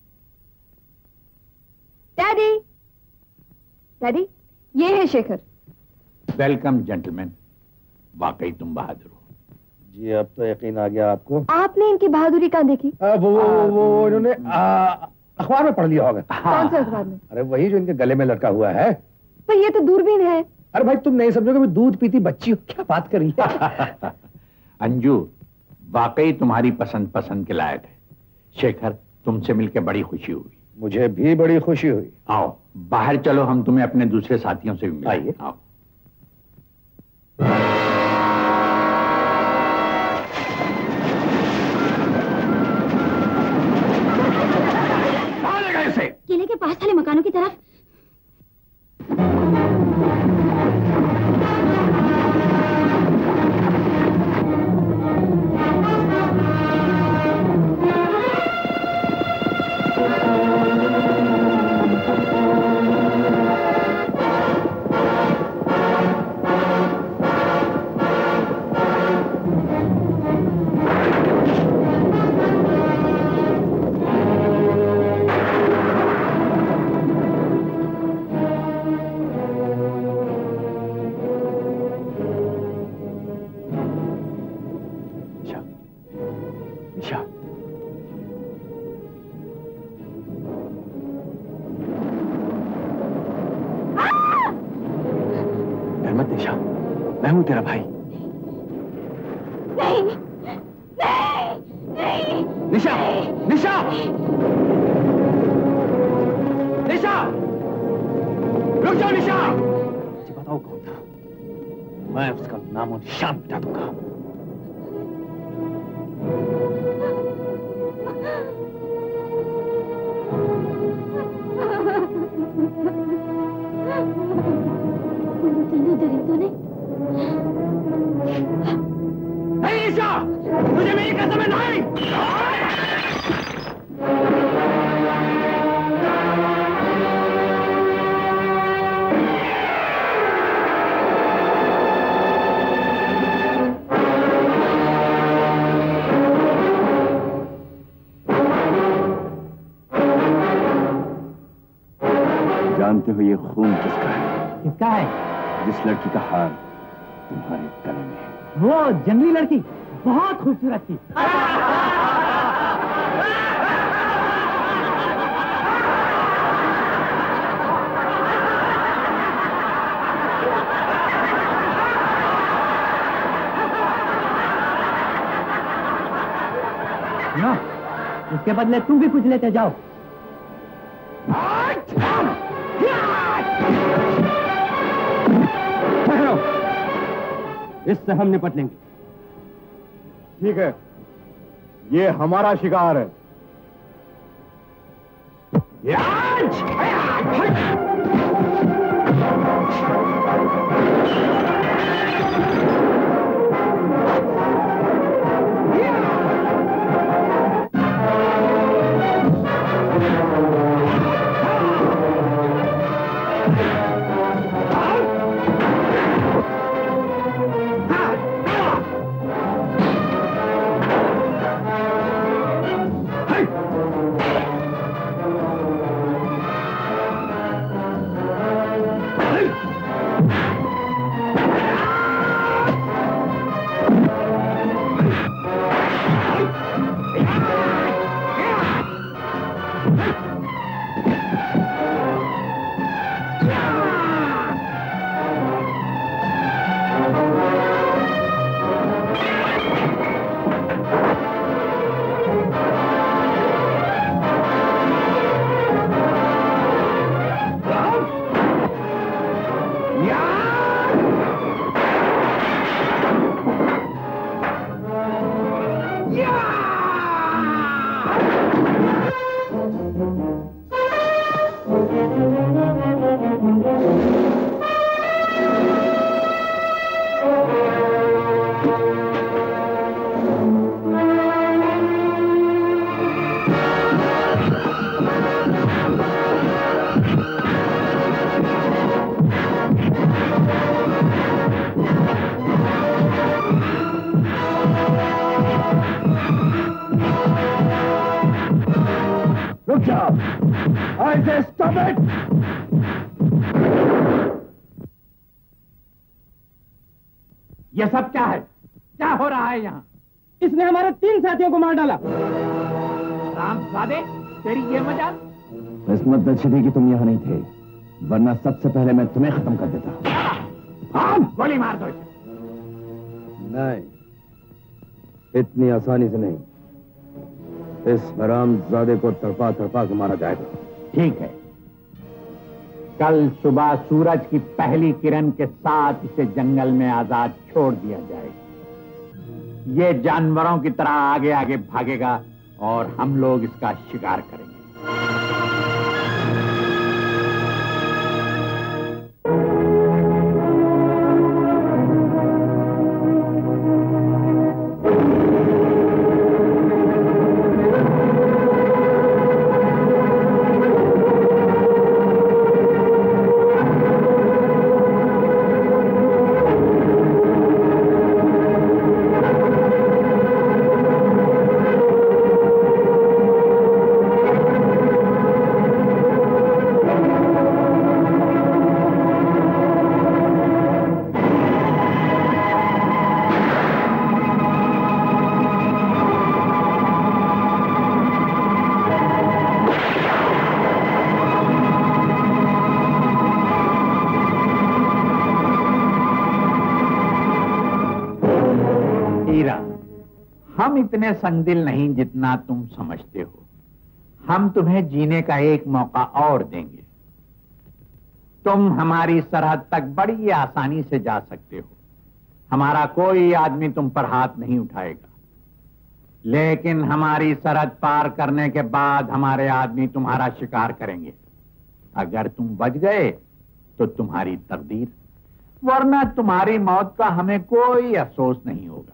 डैडी, डैडी, ये है शेखर। वेलकम जेंटलमैन, वाकई तुम बहादुर हो। जी अब तो यकीन आ गया आपको। आपने इनकी बहादुरी कहाँ देखी? आ, वो वो वो इन्होंने अखबार में पढ़ लिया होगा। कौन से अखबार में? अरे वही जो इनके गले में लटका हुआ है। पर ये तो दूरबीन है। अरे भाई तुम नहीं समझोगे, मैं दूध पीती बच्ची हूँ, क्या बात कर रही है? अंजू, वाकई तुम्हारी पसंद पसंद के लायक है। शेखर, तुमसे मिलकर बड़ी खुशी हुई। मुझे भी बड़ी खुशी हुई। आओ बाहर चलो, हम तुम्हें अपने दूसरे साथियों से भी मिलाएंगे। आओ। किले के पास वाले मकानों की तरफ। मैं हूं तेरा भाई। नहीं, नहीं, नहीं। निशा, निशा, निशा, रुक जाओ निशा। मुझे बताओ कौन था, मैं उसका नाम और निशान मिटा दूंगा। दरिंदों ने नहीं निशा, मुझे मेरी कसम है नहीं। जानते हो ये खून किसका है? किसका है? जिस लड़की का हार तुम्हारे गले में है। वो जंगली लड़की, बहुत खूबसूरत थी। ना, इसके बदले तुम भी कुछ लेते जाओ। इससे हम निपट लेंगे। ठीक है, ये हमारा शिकार है। जा। I say stop it! ये सब क्या है? क्या हो रहा है यहाँ? इसने हमारे तीन साथियों को मार डाला। रामजादे, तेरी ये मजाक? किस्मत अच्छी थी कि तुम यहाँ नहीं थे, वरना सबसे पहले मैं तुम्हें खत्म कर देता। हाँ, गोली मार दो इसे। नहीं, इतनी आसानी से नहीं। इस हरामजादे को तड़पा तड़पा के मारा जाएगा। ठीक है, कल सुबह सूरज की पहली किरण के साथ इसे जंगल में आजाद छोड़ दिया जाएगा। ये जानवरों की तरह आगे आगे भागेगा और हम लोग इसका शिकार करेंगे। हम इतने संगदिल नहीं जितना तुम समझते हो। हम तुम्हें जीने का एक मौका और देंगे। तुम हमारी सरहद तक बड़ी आसानी से जा सकते हो। हमारा कोई आदमी तुम पर हाथ नहीं उठाएगा, लेकिन हमारी सरहद पार करने के बाद हमारे आदमी तुम्हारा शिकार करेंगे। अगर तुम बच गए तो तुम्हारी तकदीर, वरना तुम्हारी मौत का हमें कोई अफसोस नहीं होगा।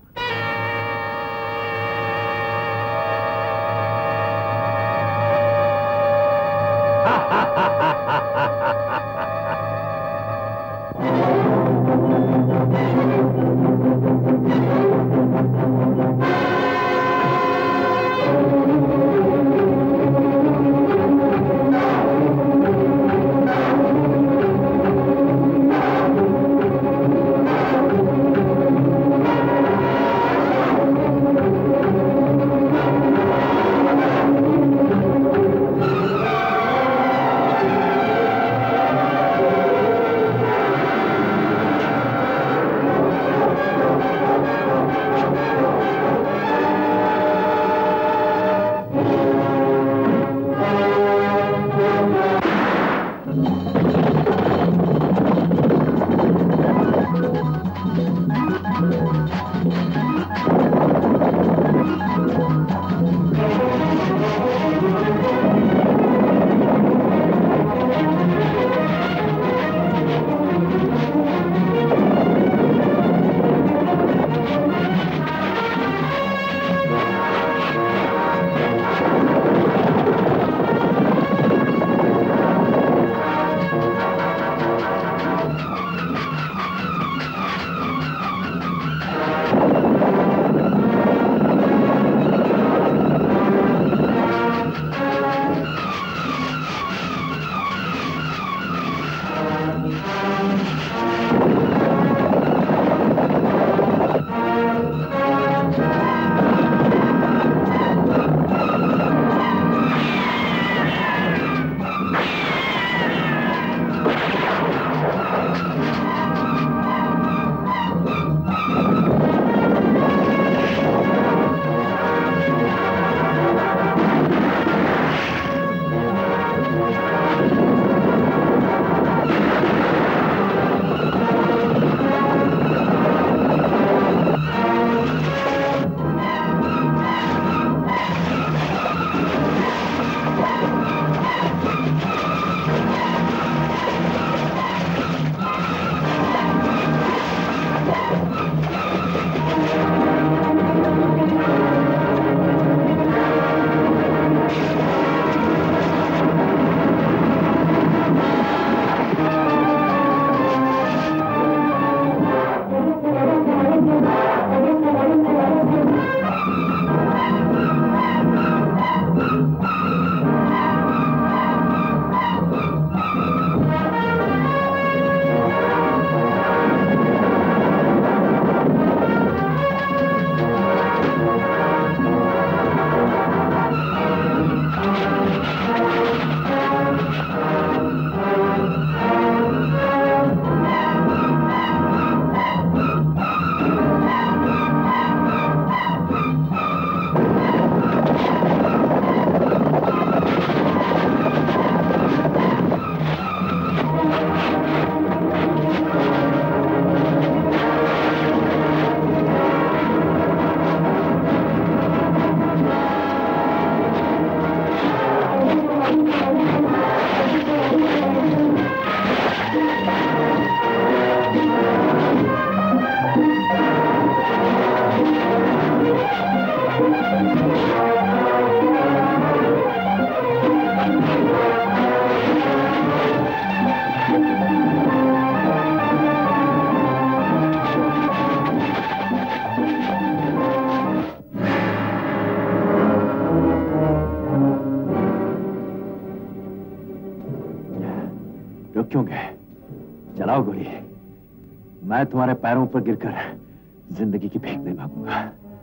क्यों गए? चलाओ गोली। मैं तुम्हारे पैरों पर गिरकर जिंदगी की भीख नहीं मांगूंगा।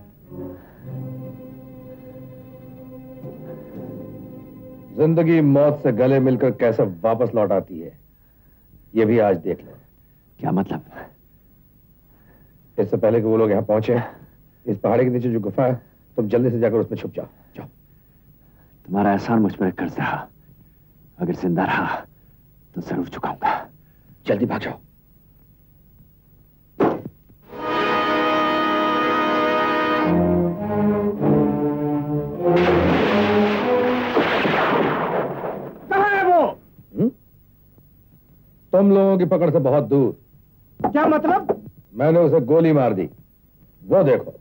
जिंदगी मौत से गले मिलकर कैसे वापस लौट आती है, ये भी आज देख लो। क्या मतलब? इससे पहले कि वो लोग यहाँ पहुंचे, इस पहाड़ी के नीचे जो गुफा है, तुम जल्दी से जाकर उसमें छुप जाओ। जाओ। तुम्हारा एहसान मुझ पर एक कर्ज रहा, अगर जिंदा रहा तो जरूर चुकाऊंगा। जल्दी भाग जाओ। कहाँ है वो? हुँ? तुम लोगों की पकड़ से बहुत दूर। क्या मतलब? मैंने उसे गोली मार दी, वो देखो।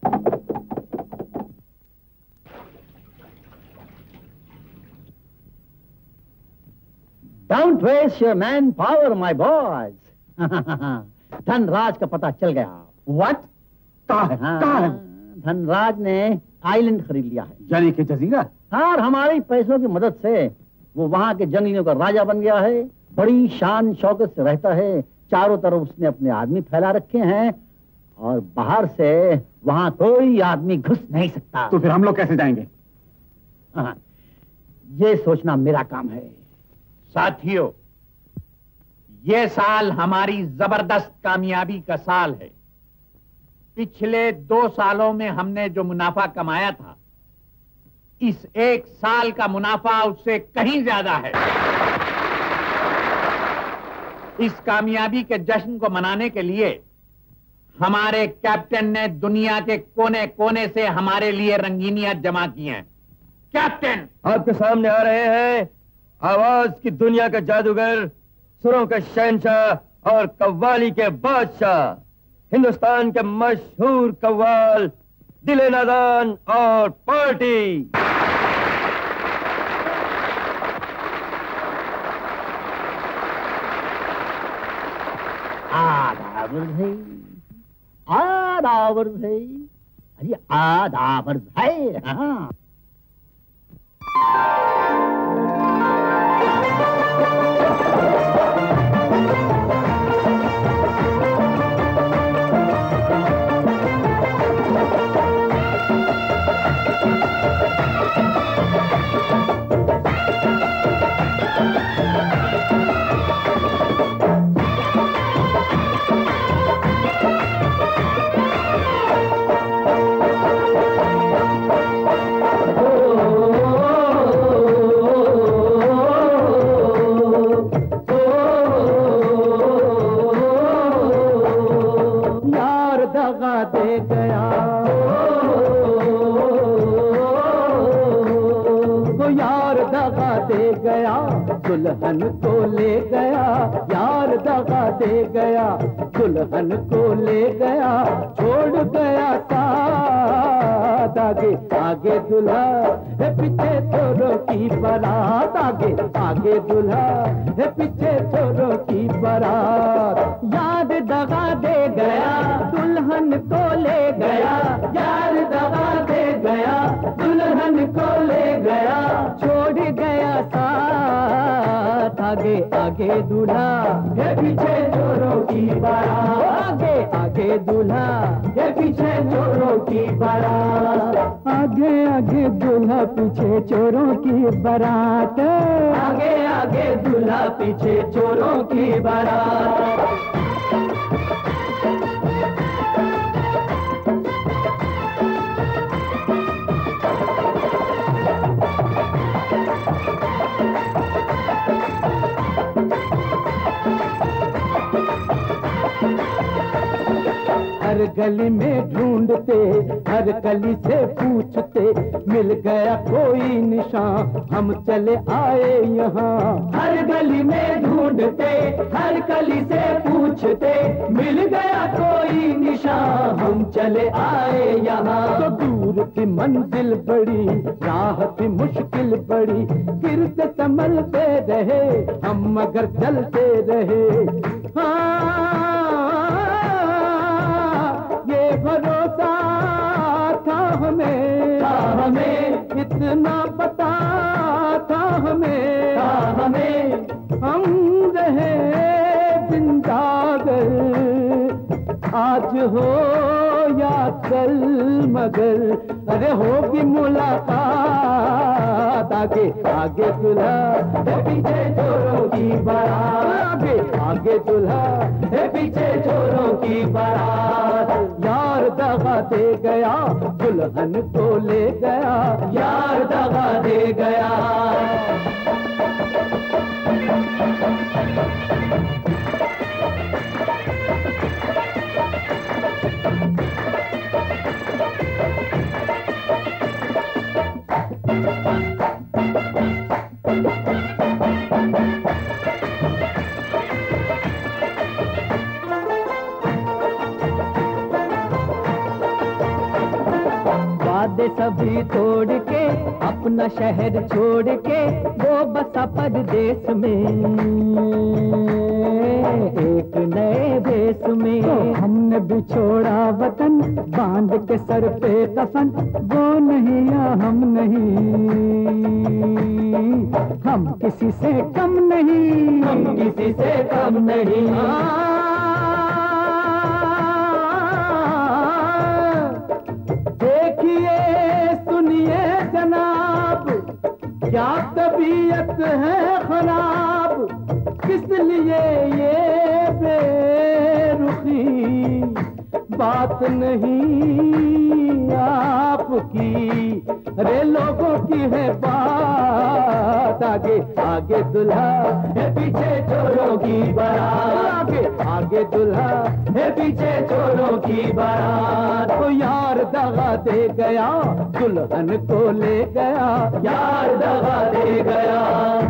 Don't waste your manpower, my boys. Dhanraj का पता चल गया। What? कहाँ है? कहाँ है? धनराज ने आइलैंड खरीद लिया है, यानी कि जजीरा। हाँ, और हमारी पैसों की मदद से वो वहां के जंगलियों का राजा बन गया है। बड़ी शान शौकत से रहता है। चारों तरफ उसने अपने आदमी फैला रखे हैं और बाहर से वहां कोई आदमी घुस नहीं सकता। तो फिर हम लोग कैसे जाएंगे? हाँ, ये सोचना मेरा काम है। साथियों, ये साल हमारी जबरदस्त कामयाबी का साल है। पिछले दो सालों में हमने जो मुनाफा कमाया था, इस एक साल का मुनाफा उससे कहीं ज्यादा है। इस कामयाबी के जश्न को मनाने के लिए हमारे कैप्टन ने दुनिया के कोने कोने से हमारे लिए रंगीनियां जमा की हैं। कैप्टन, आपके सामने आ रहे हैं आवाज की दुनिया का जादूगर, सुरों के शहंशाह और कव्वाली के बादशाह, हिंदुस्तान के मशहूर कव्वाल दिले नादान और पार्टी। आदाबर है, आदाबर है, अरे आदाबर है। हाँ, दुल्हन को ले गया यार, दगा दे गया दुल्हन को ले गया, छोड़ गया साथ। आगे आगे दुल्हा है, पीछे चोरों की बारात। आगे आगे दुल्हा है, पीछे चोरों की बारात। यार दगा दे गया दुल्हन को ले गया, यार दगा दे गया दुल्हन को ले गया, छोड़ गया साथ। आगे आगे दूल्हा है, पीछे चोरों की बारात। आगे आगे दूल्हा है, पीछे चोरों की बारात। आगे आगे दूल्हा, पीछे चोरों की बारात। आगे आगे दूल्हा, पीछे चोरों की बारात। हर गली में ढूंढते, हर गली से पूछते, मिल गया कोई निशान, हम चले आए यहाँ। हर गली में ढूंढते, हर गली से पूछते, मिल गया कोई निशान, हम चले आए यहाँ। तो दूर थी मंजिल बड़ी, राह थी मुश्किल बड़ी, गिरते संभलते रहे हम मगर चलते रहे। हाँ, ये भरोसा था हमें, था हमें इतना पता था हमें, था हमें हम रहे जिंदागर, आज हो या कल मगर अरे होगी मुलाकात। आगे आगे दुल्हा है पीछे चोरों की बारात, आगे आगे दुल्हा है पीछे चोरों की बारात। यार दगा दे गया दुल्हन को ले गया, यार दगा दे गया। वादे सभी तोड़ के अपना शहर छोड़ के वो बसा परदेश में, एक नए भेष में। तो हमने बिछोड़ा वतन बांध के सर पे कफन, वो नहीं या हम नहीं, हम किसी से कम नहीं, हम किसी से कम नहीं। देखिए सुनिए जनाब, क्या तबीयत है खराब, किस लिए ये बेरुखी, बात नहीं आपकी, अरे लोगों की है बात। आगे आगे दुल्हा है पीछे चोरों की बारात, आगे आगे दुल्हा है पीछे चोरों की बारात। तो यार दगा दे गया दुल्हन को ले गया, यार दगा दे गया।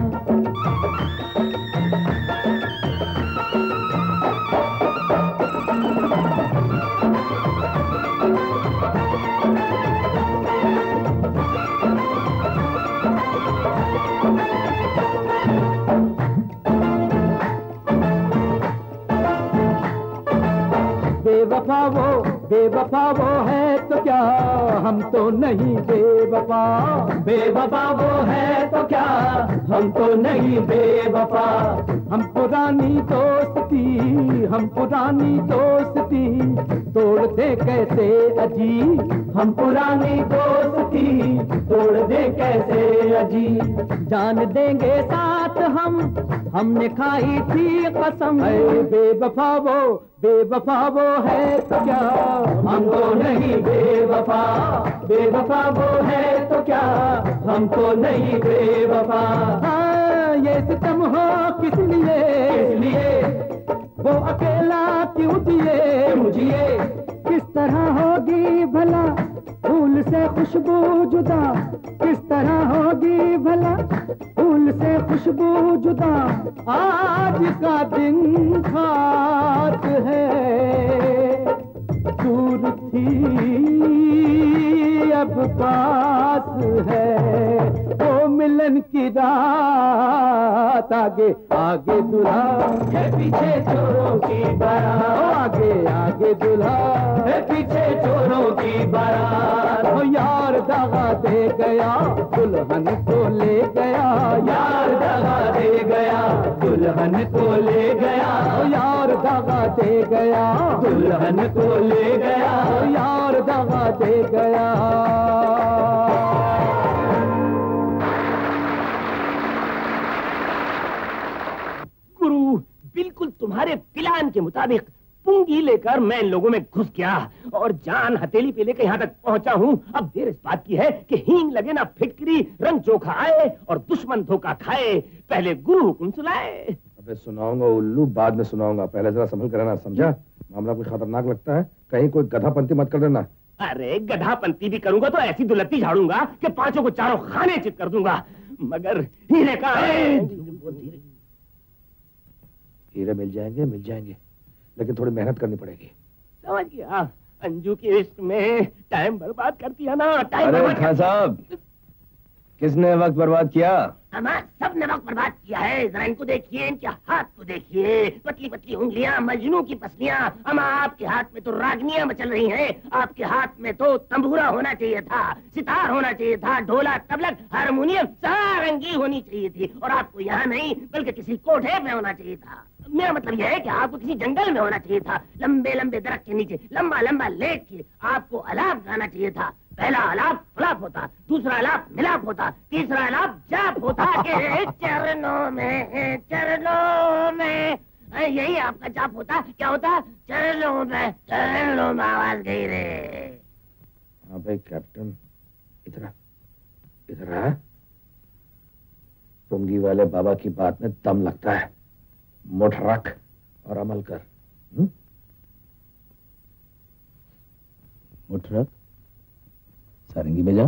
बेवफा वो बेवफा वो है तो क्या, हम तो नहीं बेवफा, बेवफा वो है तो क्या, हम तो नहीं बेवफा। हम पुरानी दोस्ती हम पुरानी दोस्ती तोड़ते कैसे अजी, हम पुरानी दोस्ती तोड़ दे कैसे अजी। जान देंगे साथ हम हमने खाई थी कसम, बेवफा वो बेवफा वो है तो क्या, हम तो नहीं बेवफा, बेवफा वो है तो क्या, हम तो नहीं बेवफा। हाँ ये सितम हो किस लिए, किस लिए वो अकेला क्यों जिए, जिए किस तरह होगी भला फूल से खुशबू जुदा, किस तरह होगी भला फूल से खुशबू जुदा। आज का दिन खास है, दूर थी अब पास है, वो मिलन की रात। आगे आगे दुल्हा है पीछे चोरों की बारात, आगे आगे दुल्हा है पीछे चोरों की बारात। ओ यार दगा दे गया दुल्हन को ले गया, यार दगा दे गया दुल्हन को ले गया, ओ यार दगा दे गया दुल्हन को ले गया, ओ यार दगा दे गया। गुरु बिल्कुल तुम्हारे प्लान के मुताबिक पूंगी लेकर मैं इन लोगों में घुस गया और जान हथेली पे लेकर यहाँ तक पहुँचा हूँ। अब देर इस बात की है कि हींग लगे ना फिटकरी, रंग चोखा आए और दुश्मन धोखा खाए, पहले गुरु हुक्म सुनाए। अबे सुनाऊंगा उल्लू, बाद में सुनाऊंगा, पहले जरा संभल कर रहना, समझा? मामला कोई खतरनाक लगता है, कहीं कोई गधापंती मत कर देना। अरे गधापंती भी करूंगा तो ऐसी दुलत्ती झाड़ूंगा कि पांचों को चारों खाने चित कर दूंगा, मगर हीरे का हीरे मिल जाएंगे मिल जाएंगे लेकिन थोड़ी मेहनत करनी पड़ेगी। समझ गया, अंजू की इश्क में टाइम बर्बाद कर दिया ना, टाइम अरे बर्बाद खान साहब, किसने वक्त बर्बाद किया? हमारा सब ने वक्त बर्बाद किया है। जरा इनको देखिए, इनके हाथ को देखिए, पतली पतली उंगलियां, मजनू की पसलियां। हम आपके हाथ में तो रागनियां मचल रही हैं। आपके हाथ में तो तंबूरा होना चाहिए था, सितार होना चाहिए था, ढोला, तबलक, हारमोनियम, सारंगी होनी चाहिए थी। और आपको यहाँ नहीं बल्कि किसी कोठे में होना चाहिए था। मेरा मतलब यह है कि आपको किसी जंगल में होना चाहिए था, लंबे लंबे दरख्त के नीचे लंबा लंबा लेट के आपको अलाप गाना चाहिए था। पहला अलाप फलाप होता, दूसरा अलाप मिलाप होता, तीसरा अलाप जाप होता के चरणों में, चरणों में। यही आपका जाप होता। क्या होता? चरणों में, चरणों में आवाज गई रे। हाँ भाई कैप्टन, इधर इधर आ। पुंगी वाले बाबा की बात में दम लगता है। मुठ रख और अमल कर। हुँ? मुठ रख, सारंगी बजा।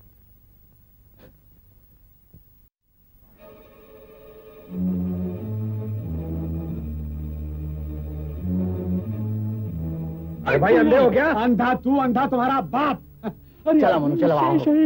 अरे भाई अंधे हो क्या? अंधा तू, अंधा तुम्हारा बाप। चला मनु, चला।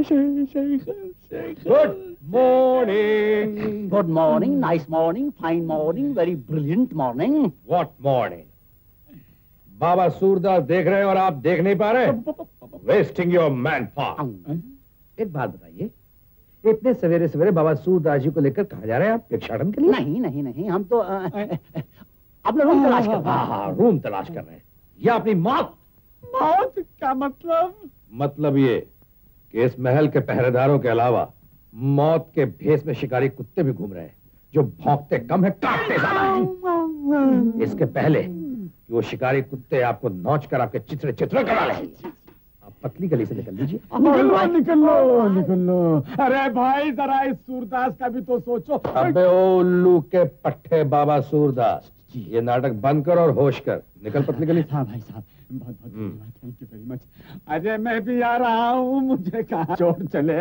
Good morning. Good morning, nice morning, fine morning, very brilliant morning. What morning? Baba Surdas देख रहे हैं और आप देख नहीं पा रहे? Wasting your man power. एक बात बताइए, इतने सवेरे सवेरे बाबा सूरदास जी को लेकर कहाँ जा रहे हैं आप? भिक्षाटन के लिए? नहीं नहीं नहीं, हम तो अपना रूम तलाश कर रहे हैं। हाँ, रूम तलाश कर रहे हैं या अपनी मौत? मौत का मतलब? मतलब ये कि इस महल के पहरेदारों के अलावा मौत के भेष में शिकारी कुत्ते भी घूम रहे हैं, जो भौंकते कम है, काटते ज्यादा है। इसके पहले कि वो शिकारी कुत्ते आपको नोच कर आपके चित्र चित्र करा ले, आप पतली गली से निकल लीजिए। निकलो निकलो निकलो। अरे भाई जरा इस सूरदास का भी तो सोचो। अबे ओ उल्लू के पट्टे बाबा सूरदास, ये नाटक बंद कर और होश कर। निकल पतली गली। हाँ भाई साहब, बहुत बहुत धन्यवाद, थैंक यू वेरी मच। अरे मैं भी आ रहा हूँ, मुझे कहाँ छोड़ चले।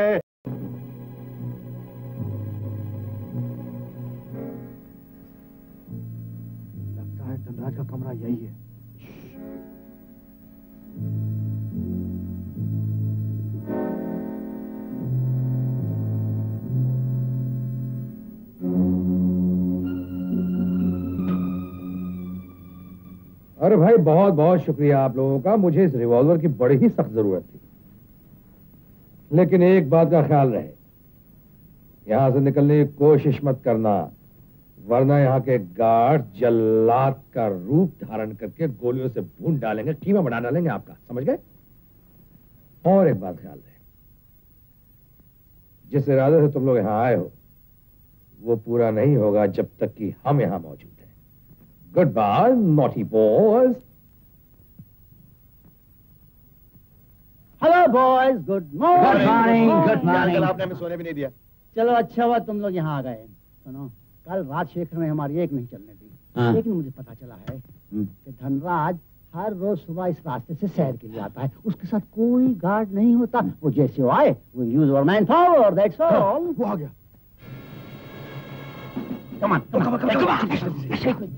लगता है धनराज का कमरा यही है। अरे भाई बहुत बहुत शुक्रिया आप लोगों का, मुझे इस रिवॉल्वर की बड़ी ही सख्त जरूरत थी। लेकिन एक बात का ख्याल रहे, यहां से निकलने की कोशिश मत करना, वरना यहाँ के गार्ड जल्लाद का रूप धारण करके गोलियों से भून डालेंगे, कीमा बना डालेंगे आपका, समझ गए? और एक बात ख्याल रहे, जिस इरादे से तुम लोग यहाँ आए हो वो पूरा नहीं होगा जब तक कि हम यहाँ मौजूद हैं। Goodbye, naughty boys. Hello boys, good morning. Good morning. कल आपने हमें सोने भी नहीं दिया। चलो अच्छा हुआ तुम लोग यहाँ आ गए। सुनो, कल राजशेखर ने हमारी एक नहीं चलने दी, हाँ। लेकिन मुझे पता चला है कि धनराज हर रोज सुबह इस रास्ते से सैर के लिए आता है। उसके साथ कोई गार्ड नहीं होता, वो जैसे वो आए वो यूज और मैन पावर, दैट्स ऑल। वो आ गया। Come on, come on, come on.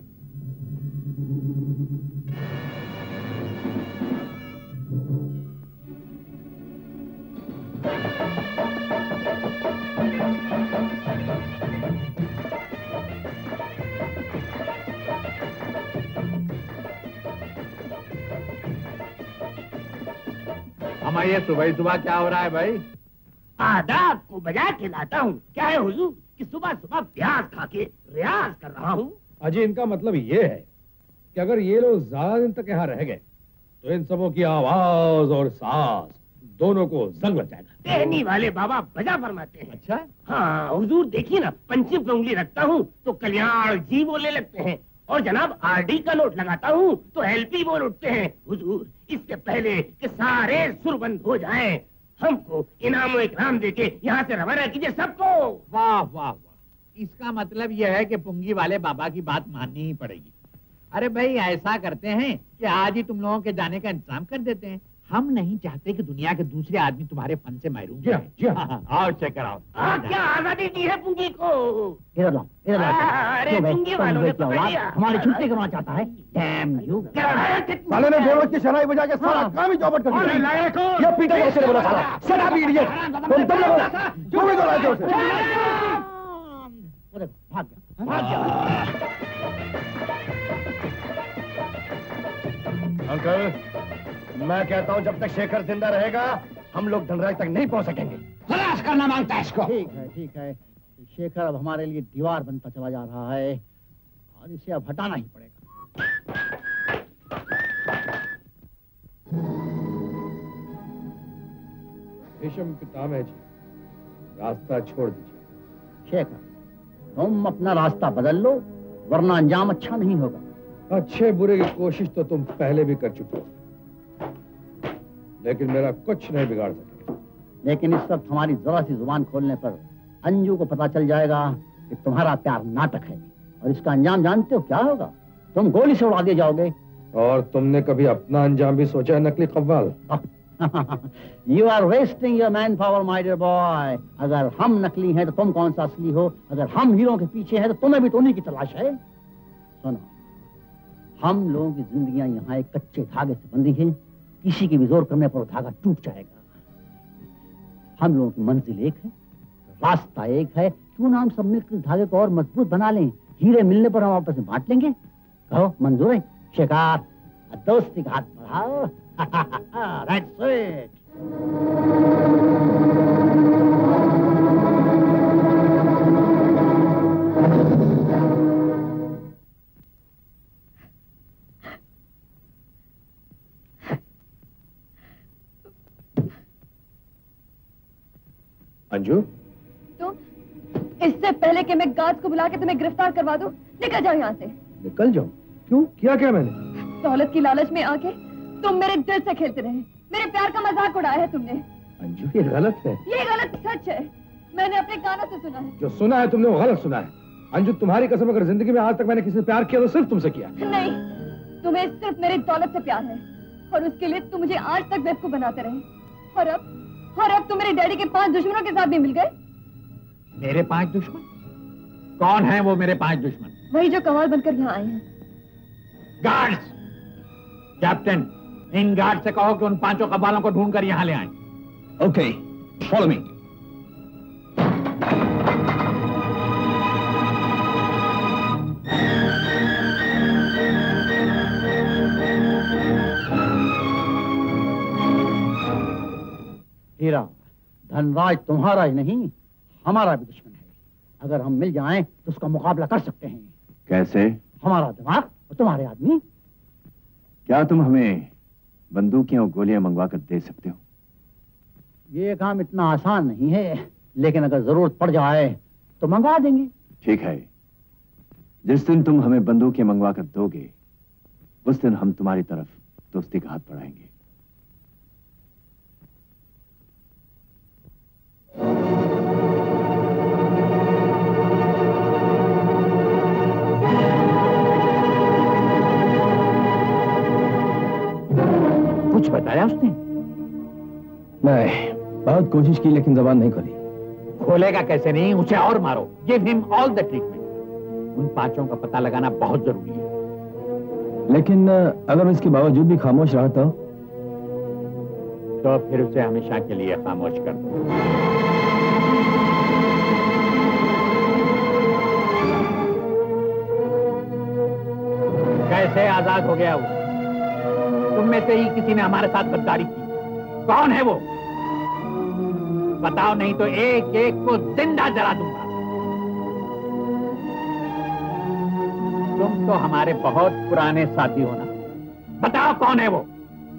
हमारे सुबह सुबह क्या हो रहा है भाई? आदाब को बजा के लाता हूँ। क्या है हुजूर कि सुबह सुबह प्याज खा के रियाज कर रहा हूँ। अजी इनका मतलब ये है कि अगर ये लोग ज्यादा दिन तक यहाँ रह गए तो इन सबों की आवाज और सांस दोनों को जंग लग जाएगा। कहनी वाले बाबा बजा फरमाते हैं। अच्छा? हाँ हुजूर, देखिए ना, पंचिम पे उंगली रखता हूँ तो कल्याण जी बोलने लगते हैं, और जनाब आरडी का नोट लगाता हूँ तो एलपी बोल उठते हैं। हुजूर, इससे पहले कि सारे सुर बंद हो जाएं, हमको इनाम इकराम देके यहाँ से रवाना कीजिए सबको। वाह वाह वाह, इसका मतलब यह है कि पुंगी वाले बाबा की बात माननी ही पड़ेगी। अरे भाई ऐसा करते हैं कि आज ही तुम लोगों के जाने का इंतजाम कर देते हैं। हम नहीं चाहते कि दुनिया के दूसरे आदमी तुम्हारे फन से महरूम जी हाँ, जी हाँ। आओ चेक कराओ। क्या आजादी दी है पुंगी को? इधर लाओ, इधर लाओ। अरे पुंगी वालों ने पकड़ लिया। हमारी छुट्टी करना चाहता है। Damn you. साले ने बेवकूफ की शराब बजा के सारा काम ही चौपट कर दिया। ये पीटा कैसे बोला साला? Shut up idiot. तुम तुम लोग क्यों भी बोला उसे? अरे भाग गया, भाग गया। अंकल, मैं कहता हूँ जब तक शेखर जिंदा रहेगा हम लोग धनराज तक नहीं पहुंच सकेंगे। खलास करना मांगता है इसको। ठीक है, ठीक है। शेखर अब हमारे लिए दीवार बनता चला जा रहा है और इसे अब हटाना ही पड़ेगा। भीष्म पितामह जी, रास्ता छोड़ दीजिए। शेखर, तुम अपना रास्ता बदल लो वरना अंजाम अच्छा नहीं होगा। अच्छे बुरे की कोशिश तो तुम पहले भी कर चुके हो, लेकिन मेरा कुछ नहीं बिगाड़ सके। लेकिन इस वक्त हमारी जरा सी जुबान खोलने पर अंजू को पता चल जाएगा कि तुम्हारा प्यार नाटक है और इसका अंजाम जानते हो क्या होगा? तुम गोली से उड़ा दिए जाओगे। और तुमने कभी अपना अंजाम भी सोचा है नकली कव्वाल? You are wasting your man power my dear boy. अगर हम नकली हैं तो तुम कौन सा असली हो? अगर हम हीरो के पीछे हैं तो तुम्हें भी तो उन्हीं की तलाश है। सुनो, हम लोगों की जिंदगियां यहाँ एक कच्चे धागे से बंधी हैं। किसी की भी जोर करने पर धागा टूट जाएगा। हम लोगों की मंजिल एक है, रास्ता एक है। क्यों ना हम सब मिलकर धागे को और मजबूत बना लें? हीरे मिलने पर हम आपस में बांट लेंगे। कहो मंजूर है? शिकार, दोस्ती का हाथ बढ़ाओ। That's it. अंजू, तुम इससे पहले कि मैं गार्ड्स को बुला के तुम्हें गिरफ्तार करवा दूं, निकल जाओ यहाँ से। निकल जाओ? क्यों? क्या क्या मैंने? दौलत की लालच में आके तुम मेरे दिल से खेलते रहे। मेरे प्यार का मजाक उड़ाया है तुमने। अंजू, ये गलत है। ये गलत सच है। मैंने अपने कानों से सुना है। जो सुना है तुमने वो गलत सुना है। अंजू, तुम्हारी कसम, अगर जिंदगी में आज तक मैंने किसी से प्यार किया तो सिर्फ तुमसे किया। नहीं, तुम्हें सिर्फ मेरी दौलत से प्यार है और उसके लिए तुम मुझे आज तक बेवकूफ बनाते रहे। और अब और अब तुम मेरे डैडी के पांच दुश्मनों के साथ भी मिल गए। मेरे पांच दुश्मन? कौन है वो मेरे पांच दुश्मन? वही जो कवाल बनकर यहाँ आए हैं। गार्ड्स! कैप्टन, इन गार्ड से कहो कि उन पांचों कव्वालों को ढूंढकर यहाँ ले आए। Okay, follow me. Heera, Dhanraj तुम्हारा ही नहीं हमारा भी दुश्मन है। अगर हम मिल जाएं तो उसका मुकाबला कर सकते हैं। कैसे? हमारा दिमाग और तुम्हारे आदमी। क्या तुम हमें बंदूकियां और गोलियां मंगवा कर दे सकते हो? ये काम इतना आसान नहीं है, लेकिन अगर जरूरत पड़ जाए तो मंगवा देंगे। ठीक है, जिस दिन तुम हमें बंदूकियां मंगवा कर दोगे उस दिन हम तुम्हारी तरफ दोस्ती का हाथ बढ़ाएंगे। कुछ बताया उसने? नहीं, बहुत कोशिश की लेकिन जबान नहीं खोली। खोलेगा कैसे नहीं? उसे और मारो। Give him all the treatment. उन पांचों का पता लगाना बहुत जरूरी है। लेकिन अगर इसके बावजूद भी खामोश रहा तो? तो फिर उसे हमेशा के लिए खामोश कर दो। कैसे आजाद हो गया वो? तुम में से ही किसी ने हमारे साथ गद्दारी की। कौन है वो? बताओ, नहीं तो एक एक को जिंदा जला दूंगा। तुम तो हमारे बहुत पुराने साथी हो ना। बताओ कौन है वो?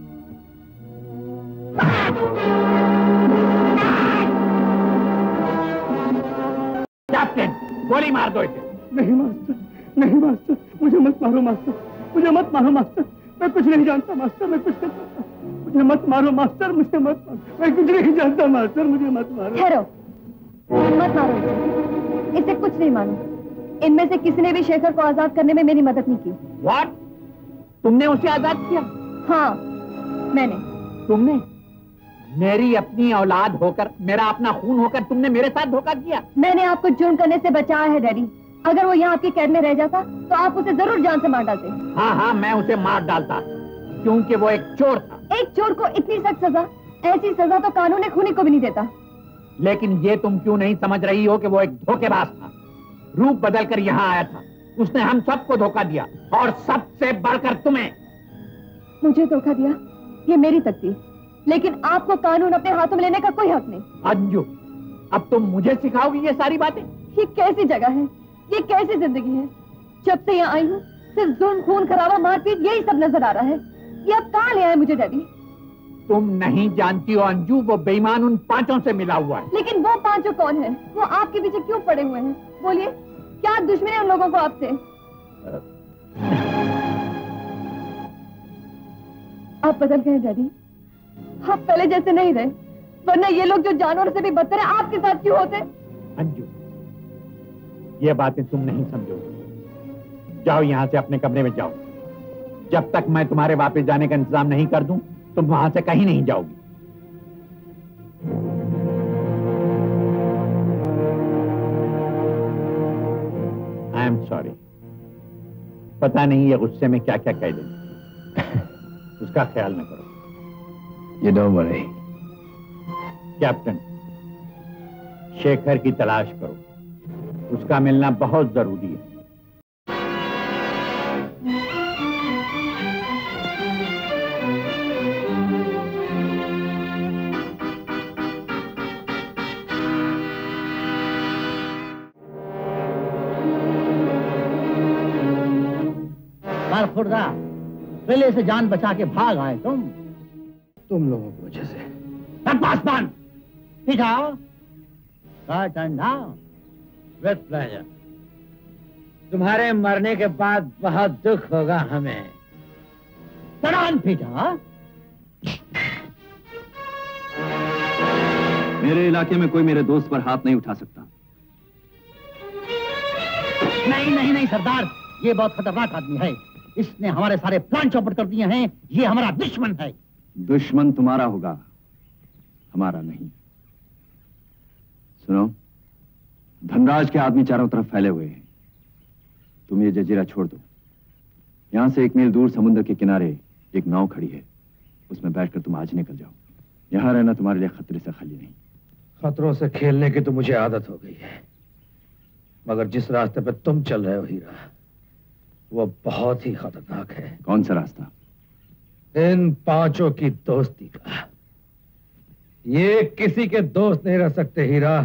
कैप्टन, गोली मार दो इसे। नहीं मास्टर, नहीं मास्टर, मुझे मत मारो मास्टर, मुझे मत मारो मास्टर। मैं कुछ नहीं जानता मास्टर, मैं कुछ नहीं जानता। मुझे मत मारो मास्टर, मुझे मत मारो। मैं कुछ नहीं जानता मास्टर, मुझे मत मारो। ठहरो, मत मारो इसे। इसे कुछ नहीं मानो। इनमें से किसी ने भी शेखर को आजाद करने में मेरी मदद नहीं की। What? तुमने उसे आजाद किया? हाँ, मैंने। तुमने मेरी अपनी औलाद होकर, मेरा अपना खून होकर तुमने मेरे साथ धोखा किया? मैंने आपको जुर्म करने से बचाया है डैडी। अगर वो यहाँ आपकी कैद में रह जाता तो आप उसे जरूर जान से मार डालते। हाँ हाँ, मैं उसे मार डालता क्योंकि वो एक चोर था। एक चोर को इतनी सख्त सजा, ऐसी सजा तो कानून खूनी को भी नहीं देता। लेकिन ये तुम क्यों नहीं समझ रही हो कि वो एक धोखेबाज था, रूप बदल कर यहाँ आया था। उसने हम सबको धोखा दिया और सबसे बढ़कर तुम्हें। मुझे धोखा दिया ये मेरी तकदीर, लेकिन आपको कानून अपने हाथों में लेने का कोई हक नहीं। अंजू, अब तुम मुझे सिखाओगी ये सारी बातें? ये कैसी जगह है, ये कैसी जिंदगी है? जब से यहाँ आई हूँ सिर्फ जुल्म, खून खराबा, मारपीट यही सब नजर आ रहा है। ये अब कहाँ ले आए मुझे डैडी? तुम नहीं जानती हो अंजू, वो बेईमान उन पांचों से मिला हुआ है। लेकिन वो पांचों कौन है? वो आपके पीछे क्यों पड़े हुए हैं? बोलिए, क्या दुश्मनी है उन लोगों को आपसे? आप बदल गए डैडी, आप पहले जैसे नहीं रहे, वरना ये लोग जो जानवरों से भी बदतर है आपके साथ क्यों होते? अंजू, ये बातें तुम नहीं समझोगे। जाओ यहाँ से, अपने कमरे में जाओ। जब तक मैं तुम्हारे वापस जाने का इंतजाम नहीं कर दूं, तुम वहां से कहीं नहीं जाओगी। I am sorry. पता नहीं ये गुस्से में क्या क्या कह देंगे। उसका ख्याल न करो। You don't worry. Captain, Shekhar की तलाश करो, उसका मिलना बहुत जरूरी है। खुर्दा, पहले से जान बचा के भाग आए तुम। तुम लोगों की वजह से। पासवान, पीछा आओ। Turn down. With pleasure. तुम्हारे मरने के बाद बहुत दुख होगा हमें। सरान पीछा। मेरे इलाके में कोई मेरे दोस्त पर हाथ नहीं उठा सकता। नहीं नहीं नहीं सरदार, ये बहुत खतरनाक आदमी है। इसने हमारे सारे प्लान चौपट कर दिए हैं। ये हमारा दुश्मन है। दुश्मन तुम्हारा होगा, हमारा नहीं। सुनो, धनराज के आदमी चारों तरफ फैले हुए हैं। तुम ये जजीरा छोड़ दो। यहां से एक मील दूर समुद्र के किनारे एक नाव खड़ी है, उसमें बैठकर तुम आज निकल जाओ। यहां रहना तुम्हारे लिए खतरे से खाली नहीं। खतरों से खेलने की तो मुझे आदत हो गई है, मगर जिस रास्ते पर तुम चल रहे हो हीरा, वो बहुत ही खतरनाक है। कौन सा रास्ता? इन पांचों की दोस्ती का। ये किसी के दोस्त नहीं रह सकते हीरा।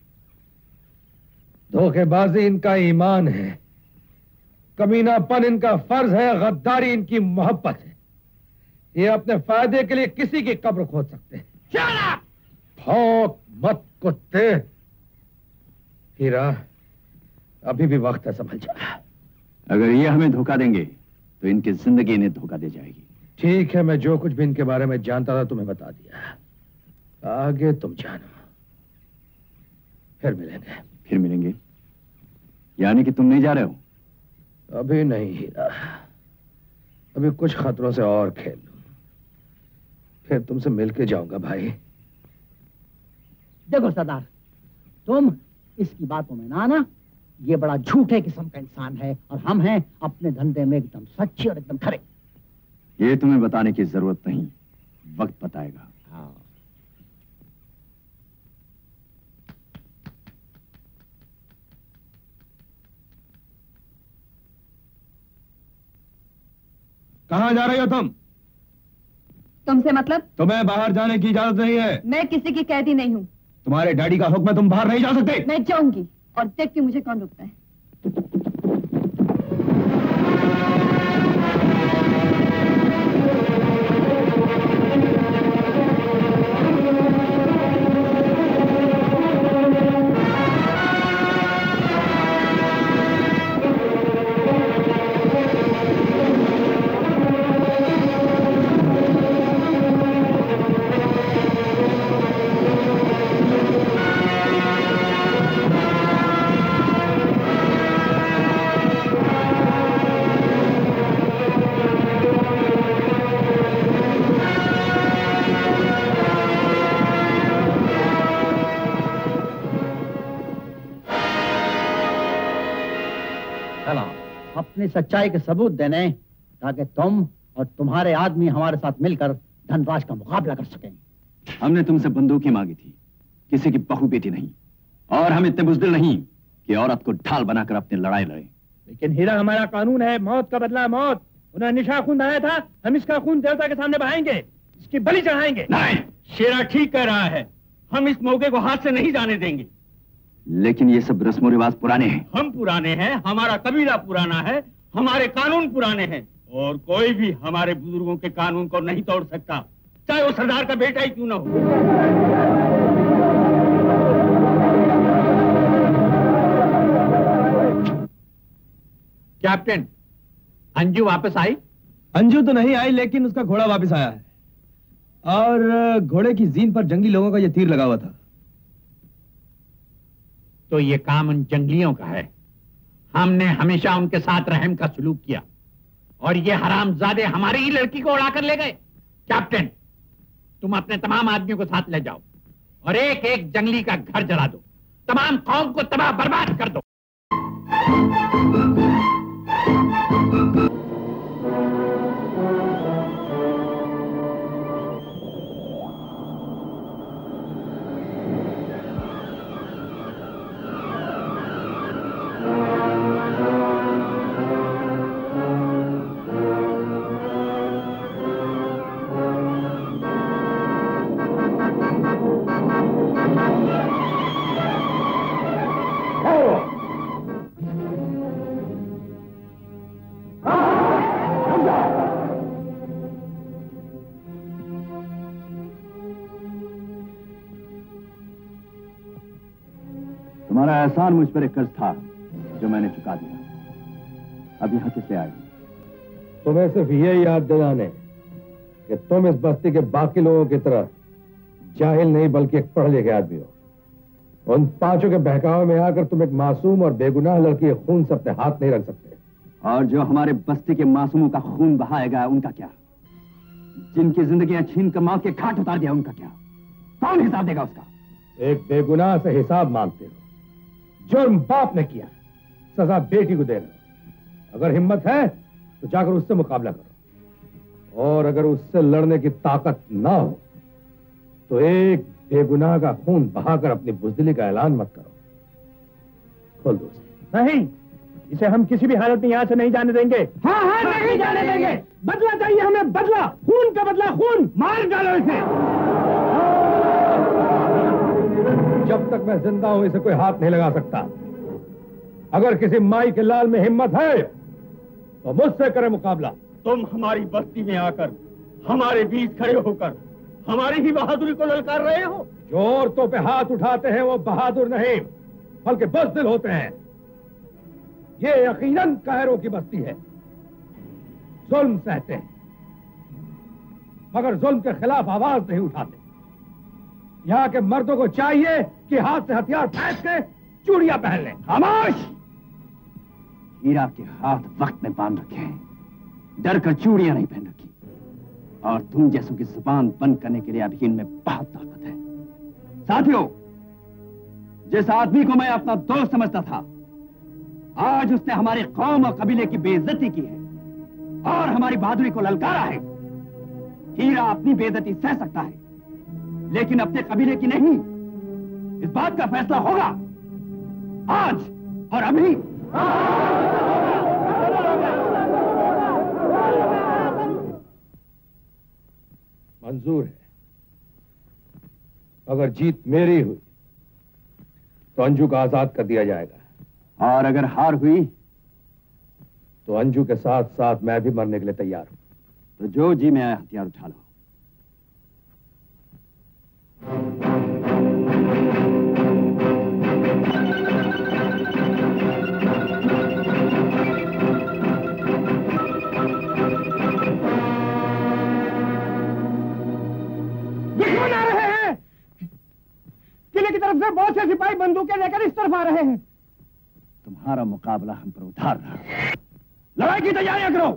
धोखेबाजी इनका ईमान है, कमीनापन इनका फर्ज है, गद्दारी इनकी मोहब्बत है। ये अपने फायदे के लिए किसी की कब्र खोद सकते हैं। चला! भौंक मत कुत्ते। हीरा, अभी भी वक्त है, समझ जा। अगर ये हमें धोखा देंगे तो इनकी जिंदगी इन्हें धोखा दे जाएगी। ठीक है, मैं जो कुछ भी इनके बारे में जानता था तुम्हें बता दिया। आगे तुम जानो। फिर मिलेंगे। फिर मिलेंगे? यानी कि तुम नहीं जा रहे हो? अभी नहीं हीरा, अभी कुछ खतरों से और खेल लूं, फिर तुमसे मिलके जाऊंगा भाई। देखो सरदार, तुम इसकी बातों में ना आना। ये बड़ा झूठे किस्म का इंसान है और हम हैं अपने धंधे में एकदम सच्चे और एकदम खरे। ये तुम्हें बताने की जरूरत नहीं, वक्त बताएगा। हाँ। कहाँ जा रही हो तुम? तुमसे मतलब? तुम्हें बाहर जाने की इजाजत नहीं है। मैं किसी की कैदी नहीं हूँ। तुम्हारे डैडी का हुक्म है, तुम बाहर नहीं जा सकते। मैं जाऊंगी और देखती हूँ मुझे कौन रोकता है। अपनी सच्चाई के सबूत देने, ताकि तुम और तुम्हारे आदमी हमारे साथ मिलकर धनराज का मुकाबला कर सकें। हमने तुमसे बंदूकें मांगी थी, किसी की बहू बेटी नहीं। और हम इतने बुजदिल नहीं कि औरत को ढाल बनाकर अपनी लड़ाई लड़ें। लेकिन हीरा हमारा कानून है, मौत का बदला मौत। उन्होंने निशा खून बहाया था, हम इसका खून देवता के सामने बहाएंगे, इसकी बलि चढ़ाएंगे। नहीं, शेरा ठीक कह रहा है, हम इस मौके को हाथ से नहीं जाने देंगे। लेकिन ये सब रस्म रिवाज पुराने हैं। हम पुराने हैं, हमारा कबीला पुराना है, हमारे कानून पुराने हैं, और कोई भी हमारे बुजुर्गों के कानून को नहीं तोड़ सकता, चाहे वो सरदार का बेटा ही क्यों ना हो। कैप्टन, अंजू वापस आई? अंजू तो नहीं आई, लेकिन उसका घोड़ा वापस आया है, और घोड़े की जीन पर जंगली लोगों का यह तीर लगा हुआ था। तो ये काम उन जंगलियों का है। हमने हमेशा उनके साथ रहम का सलूक किया, और ये हरामजादे हमारी ही लड़की को उड़ाकर ले गए। कैप्टन, तुम अपने तमाम आदमियों को साथ ले जाओ और एक एक जंगली का घर जला दो, तमाम कौम को तबाह बर्बाद कर दो। तुम्हारा एहसान मुझ पर एक कर्ज था जो मैंने चुका दिया। अब यहां किससे आए? तुम्हें सिर्फ ये याद दिलाने कि तुम इस बस्ती के बाकी लोगों की तरह जाहिल नहीं बल्कि एक पढ़े लिखे आदमी हो। उन पांचों के बहकावे में आकर तुम एक मासूम और बेगुनाह लड़की के खून से अपने हाथ नहीं रख सकते। और जो हमारे बस्ती के मासूमों का खून बहाएगा उनका क्या? जिनकी जिंदगियां छीन कर मौत के घाट उतार दिया उनका क्या? कौन हिसाब देगा उसका? एक बेगुनाह से हिसाब मांगते हो। जुर्म बाप ने किया, सजा बेटी को दे रहे हो। अगर हिम्मत है तो जाकर उससे मुकाबला करो, और अगर उससे लड़ने की ताकत ना हो तो एक बेगुनाह का खून बहाकर अपनी बुजदिली का ऐलान मत करो। खोल दो उसे। नहीं, इसे हम किसी भी हालत में यहाँ से नहीं जाने देंगे। हाँ हाँ नहीं जाने देंगे। बदला चाहिए हमें, बदला, खून का बदला, खून। मार डालो इसे। जब तक मैं जिंदा हूं इसे कोई हाथ नहीं लगा सकता। अगर किसी माई के लाल में हिम्मत है तो मुझसे करे मुकाबला। तुम हमारी बस्ती में आकर हमारे बीच खड़े होकर हमारी ही बहादुरी को ललकार रहे हो। जो औरतों पे हाथ उठाते हैं वो बहादुर नहीं बल्कि बुज़दिल होते हैं। ये यकीनन कायरों की बस्ती है। जुल्म सहते हैं मगर जुल्म के खिलाफ आवाज नहीं उठाते। यहाँ के मर्दों को चाहिए कि हाथ से हथियार फेंक के चूड़ियां पहन लें। खामोश! हीरा के हाथ वक्त में बांध रखे हैं, डर कर चूड़ियां नहीं पहन रखी। और तुम जैसों की जुबान बंद करने के लिए अभी इनमें बहुत ताकत है। साथियों, जिस आदमी को मैं अपना दोस्त समझता था, आज उसने हमारे कौम और कबीले की बेइज्जती की है और हमारी बहादुरी को ललकारा है। हीरा अपनी बेइज्जती सह सकता है लेकिन अपने कबीले की नहीं। इस बात का फैसला होगा आज और अभी। मंजूर है। अगर जीत मेरी हुई तो अंजू को आजाद कर दिया जाएगा, और अगर हार हुई तो अंजू के साथ साथ मैं भी मरने के लिए तैयार हूं। तो जो जी में आया हथियार उठा लो। दुश्मन आ रहे हैं। किले की तरफ से बहुत से सिपाही बंदूकें लेकर इस तरफ आ रहे हैं। तुम्हारा मुकाबला हम पर उधार रहा। लड़ाई की तैयारियां करो।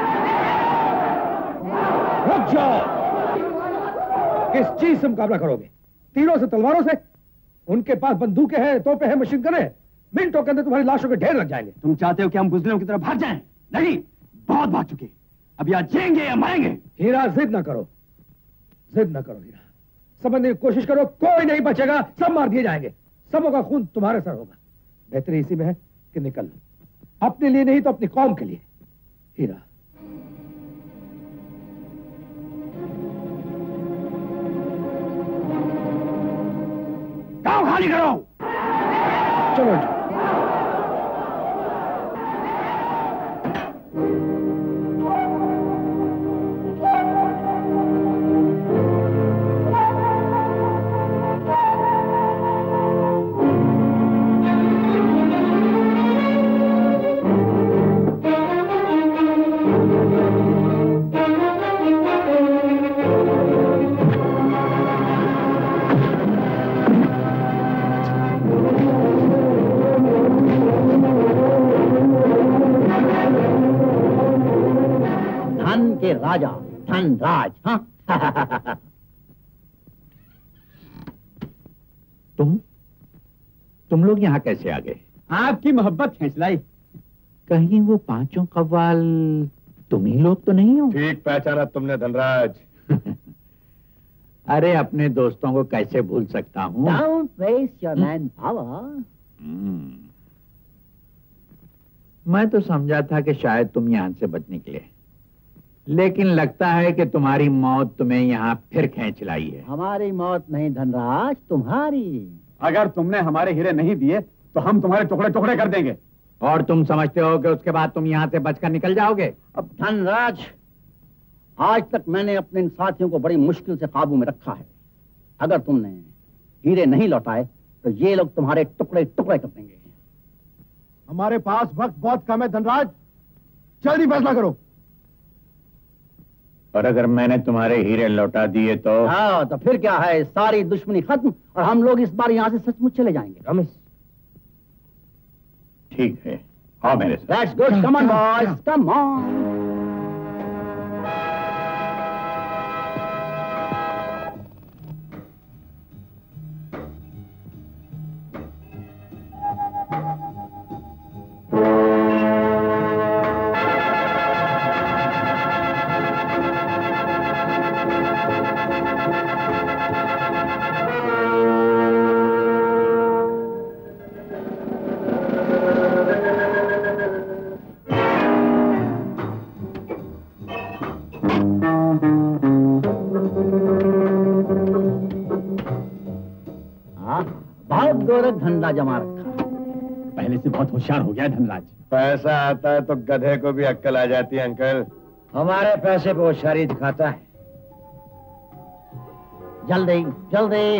रुक जाओ। किस चीज से मुकाबला करोगे? तीरों से, तलवारों से? उनके पास बंदूकें हैं, तोपें हैं, मशीन गन है। मिनटों के अंदर तुम्हारी लाशों के ढेर लग जाएंगे। तुम चाहते हो कि हम बुजदिलों की तरह भाग जाएं? नहीं, बहुत भाग चुके, अब या जिएंगे या मरेंगे। हीरा जिद ना करो, जिद ना करो हीरा, समझने की कोशिश करो, कोई नहीं बचेगा, सब मार दिए जाएंगे, सबों का खून तुम्हारे सर होगा। बेहतरी इसी में है कि निकल लो, अपने लिए नहीं तो अपनी कौम के लिए। हीरा गांव खाली करो। चलो राजा धनराज। हाँ तुम तुम लोग यहाँ कैसे आ गए? आपकी मोहब्बत खींच लाई। कहीं वो पांचों कव्वाल तुम ही लोग तो नहीं हो? ठीक पहचाना तुमने धनराज। अरे अपने दोस्तों को कैसे भूल सकता हूँ? Don't waste your man power. मैं तो समझा था कि शायद तुम यहाँ से बच निकले, लेकिन लगता है कि तुम्हारी मौत तुम्हें यहाँ फिर खींच लाई है। हमारी मौत नहीं धनराज, तुम्हारी। अगर तुमने हमारे हीरे नहीं दिए तो हम तुम्हारे टुकड़े टुकड़े कर देंगे। और तुम समझते हो कि उसके बाद तुम यहाँ से बचकर निकल जाओगे? अब धनराज, आज तक मैंने अपने इन साथियों को बड़ी मुश्किल से काबू में रखा है। अगर तुमने हीरे नहीं लौटाए तो ये लोग तुम्हारे टुकड़े टुकड़े कर देंगे। हमारे पास वक्त बहुत कम है धनराज, जल्दी फैसला करो। और अगर मैंने तुम्हारे हीरे लौटा दिए तो? हाँ, तो फिर क्या है, सारी दुश्मनी खत्म और हम लोग इस बार यहाँ से सचमुच चले जाएंगे। रमेश ठीक है, आओ मेरे साथ। That's good. Come on, boys. Come on. धंधा जमा रखा। पहले से बहुत होशियार हो गया धनराज। पैसा आता है तो गधे को भी अक्ल आ जाती है अंकल। हमारे पैसे पे होशियारी दिखाता है। जल्दी जल्दी।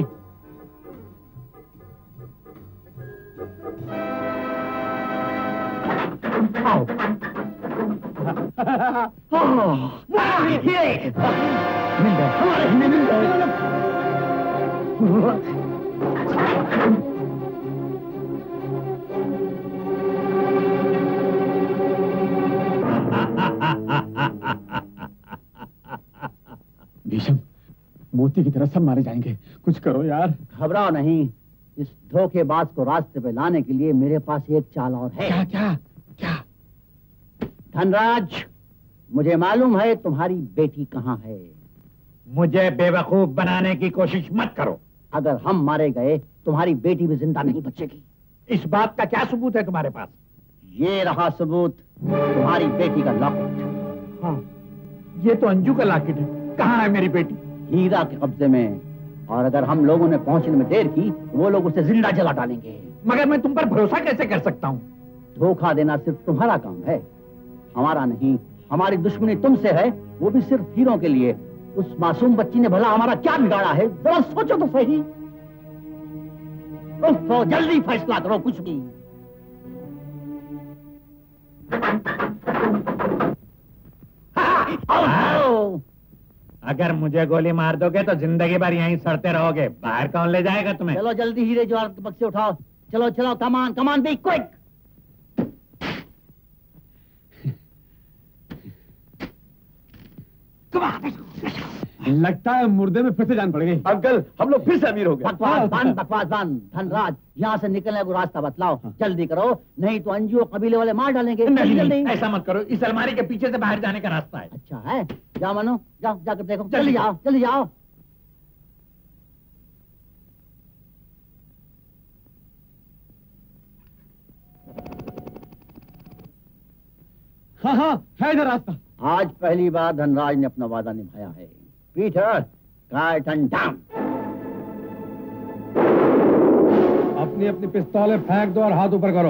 आओ। ये मिल गए, हमारे हिन्ने मिल गए। भीषम, मोती की तरह सब मारे जाएंगे, कुछ करो यार। घबराओ नहीं, इस धोखेबाज को रास्ते पे लाने के लिए मेरे पास एक चाल और है। क्या क्या क्या? धनराज, मुझे मालूम है तुम्हारी बेटी कहाँ है। मुझे बेवकूफ बनाने की कोशिश मत करो। अगर हम मारे गए तुम्हारी बेटी भी जिंदा नहीं बचेगी। इस बात का क्या सबूत है तुम्हारे पास? ये रहा सबूत, तुम्हारी बेटी का लॉकेट। हाँ, ये तो अंजू का लॉकेट है। कहाँ है मेरी बेटी? हीरा के कब्जे में। और अगर हम लोगों ने पहुंचने में देर की तो वो लोग उसे जिंदा जला डालेंगे। मगर मैं तुम पर भरोसा कैसे कर सकता हूँ? धोखा देना सिर्फ तुम्हारा काम है, हमारा नहीं। हमारी दुश्मनी तुमसे है, वो भी सिर्फ हीरों के लिए। उस मासूम बच्ची ने भला हमारा क्या बिगाड़ा है, जरा सोचो तो सही। तो जल्दी फैसला करो, कुछ भी। आओ, आओ। अगर मुझे गोली मार दोगे तो जिंदगी भर यहीं सड़ते रहोगे। बाहर कौन ले जाएगा तुम्हें? चलो जल्दी हीरे ज्वार के बक्से उठाओ। चलो चलो, कमान कमान, बी क्विक। लगता है मुर्दे में फिर से जान पड़ गई। अंकल हम लोग फिर से अमीर हो गए। बकवास बंद, बकवास बंद। धनराज, यहाँ से निकलने को रास्ता बतलाओ। जल्दी करो, नहीं तो अंजू और कबीले वाले मार डालेंगे। नहीं, जल्दी। ऐसा मत करो, इस अलमारी के पीछे से बाहर जाने का रास्ता है। अच्छा है, जाओ मनो, जाओ जाकर देखो। जल्दी जाओ, जल्दी जाओ। हाँ हाँ है इधर रास्ता। आज पहली बार धनराज ने अपना वादा निभाया है। पीटर, काट एंड डाउन। अपनी अपनी पिस्तौलें फेंक दो और हाथ ऊपर करो।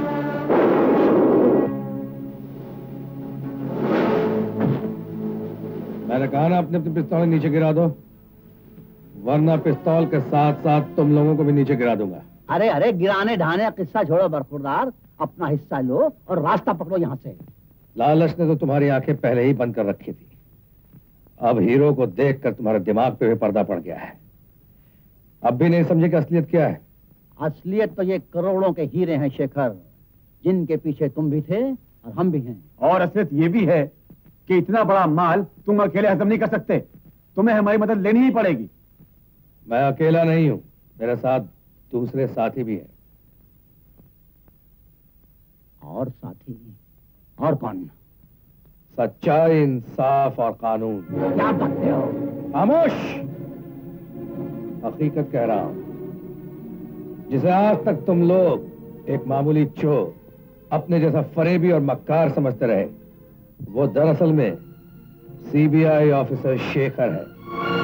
मैंने कहा ना अपनी अपनी पिस्तौलें नीचे गिरा दो, वरना पिस्तौल के साथ साथ तुम लोगों को भी नीचे गिरा दूंगा। अरे अरे, गिराने ढाने का किस्सा छोड़ो बरखुरदार, अपना हिस्सा लो और रास्ता पकड़ो यहाँ से। लालच ने तो तुम्हारी आंखें पहले ही बंद कर रखी थी। अब हीरो को देखकर तुम्हारे दिमाग पे भी पर्दा पड़ गया है। अब भी नहीं समझे कि असलियत क्या है। असलियत तो ये करोड़ों के हीरे हैं शेखर, जिनके पीछे तुम भी थे और हम भी हैं। और असलियत ये भी है कि इतना बड़ा माल तुम अकेले हजम नहीं कर सकते, तुम्हें हमारी मदद लेनी ही पड़ेगी। मैं अकेला नहीं हूं, मेरे साथ दूसरे साथी भी हैं। और साथी? और कौन? सच्चाई, इंसाफ और कानून। क्या बातें हो? खामोश। हकीकत कह रहा हूं। जिसे आज तक तुम लोग एक मामूली चोर, अपने जैसा फरेबी और मक्कार समझते रहे, वो दरअसल में सीबीआई ऑफिसर शेखर है।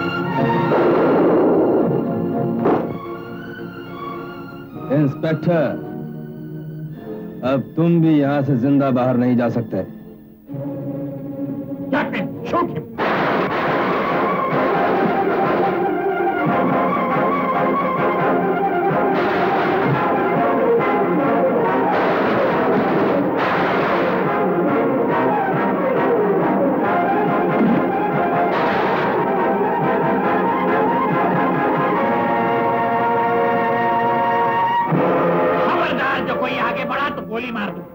इंस्पेक्टर, अब तुम भी यहां से जिंदा बाहर नहीं जा सकते। खबरदार, जो कोई आगे बढ़ा तो गोली मार दो।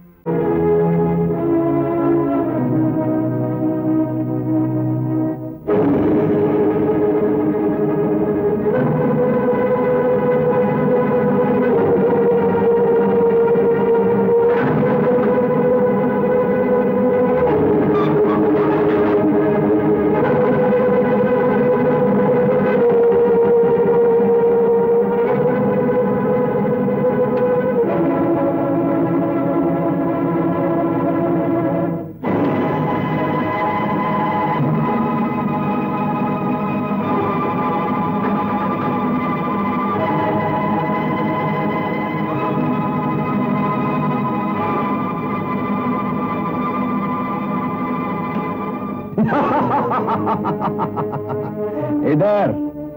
इधर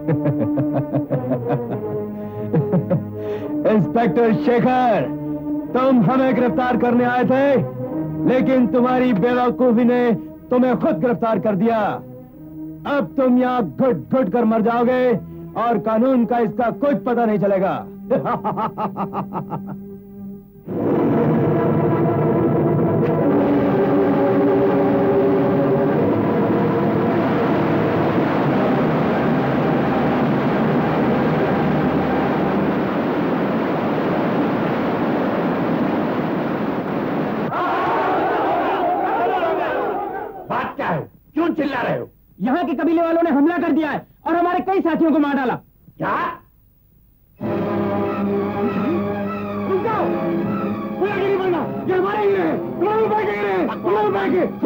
इंस्पेक्टर शेखर, तुम हमें गिरफ्तार करने आए थे, लेकिन तुम्हारी बेवकूफी ने तुम्हें खुद गिरफ्तार कर दिया। अब तुम यहाँ घुट घुट कर मर जाओगे और कानून का इसका कुछ पता नहीं चलेगा। चिल्ला रहे हो? यहाँ के कबीले वालों ने हमला कर दिया है और हमारे कई साथियों को मार डाला। क्या? रुक जाओ, कोई आगे नहीं बढ़ना, ये हमारे ही है। तुम्हारे ऊपर के हैं, तुम्हारे ऊपर के।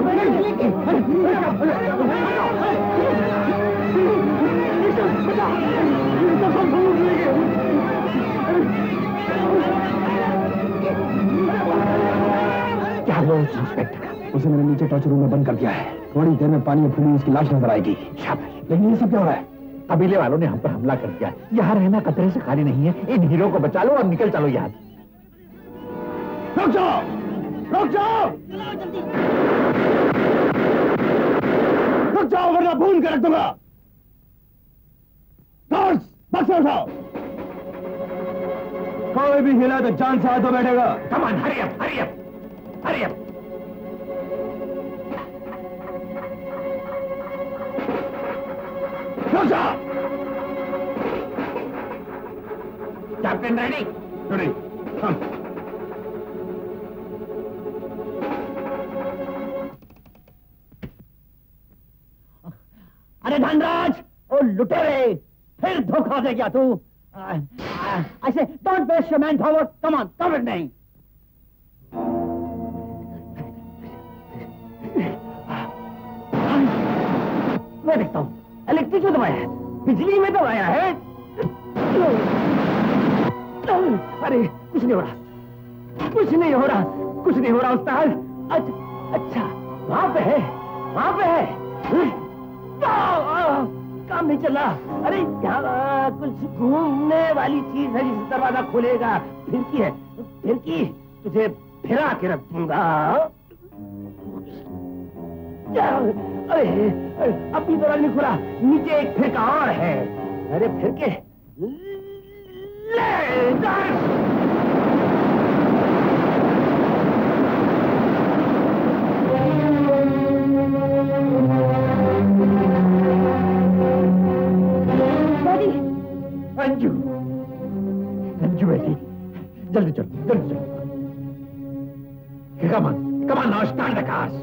क्या हुआ उस इंस्पेक्टर? उसे मैंने नीचे टॉर्चर रूम में बंद कर दिया है। थोड़ी देर में पानी में फूली उसकी लाश नजर आएगी। लेकिन ये सब क्या हो रहा है? कबीले वालों ने हम पर हमला कर दिया। यहाँ रहना खतरे से खाली नहीं है। इन हीरो को बचा लो और निकल चलो यहाँ। रुक जाओ, रुक जाओ, रुक जाओ वरना भून कर रख दूंगा। गार्ड्स, बक्से उठाओ। कोई भी हिला तो जान से हाथों बैठेगा। Come on, hurry up, hurry up, hurry up. जा। Captain ready? रेडी। हाँ। अरे धनराज, ओ लुटेरे, फिर धोखा दे गया तू। ऐसे don't waste your man power, come on, come with me. मैं देखता हूँ, इलेक्ट्रिक में दबाया है, बिजली में दबाया है। अरे कुछ नहीं हो रहा, कुछ नहीं हो रहा, कुछ नहीं हो रहा उस्ताद। अच्छा, अच्छा वहां पे है, वहां पे है। काम नहीं चल रहा। अरे यहाँ कुछ घूमने वाली चीज है जिससे दरवाजा खुलेगा। फिरकी है, फिरकी, तुझे फिरा के रख दूंगा। अरे अब भी दरवाजा नहीं खुला, नीचे एक फिरका और है। अरे फिरके ले अंजू, अंजू बेटी, जल्दी चलो, जल्दी चलो। Come on, come on now, start the cars.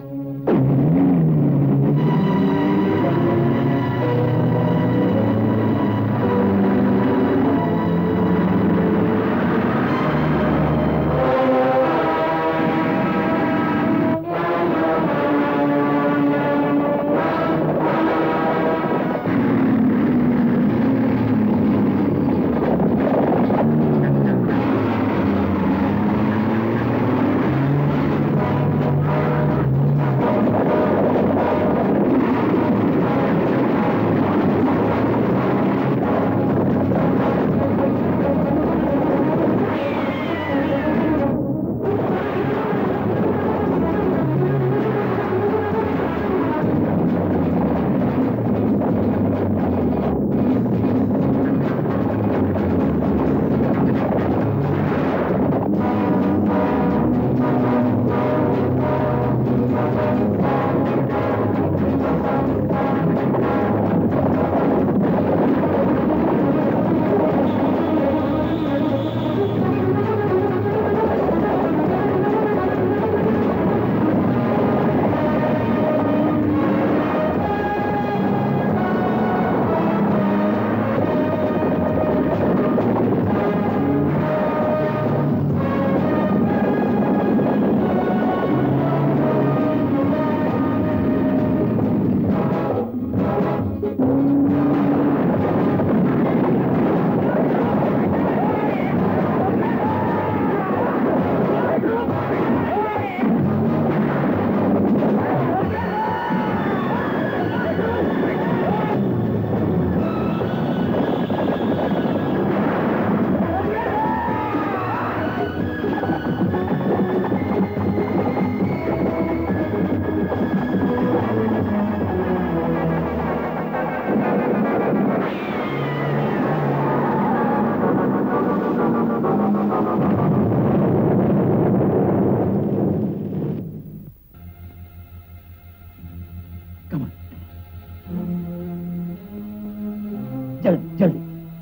जल्दी जल्दी।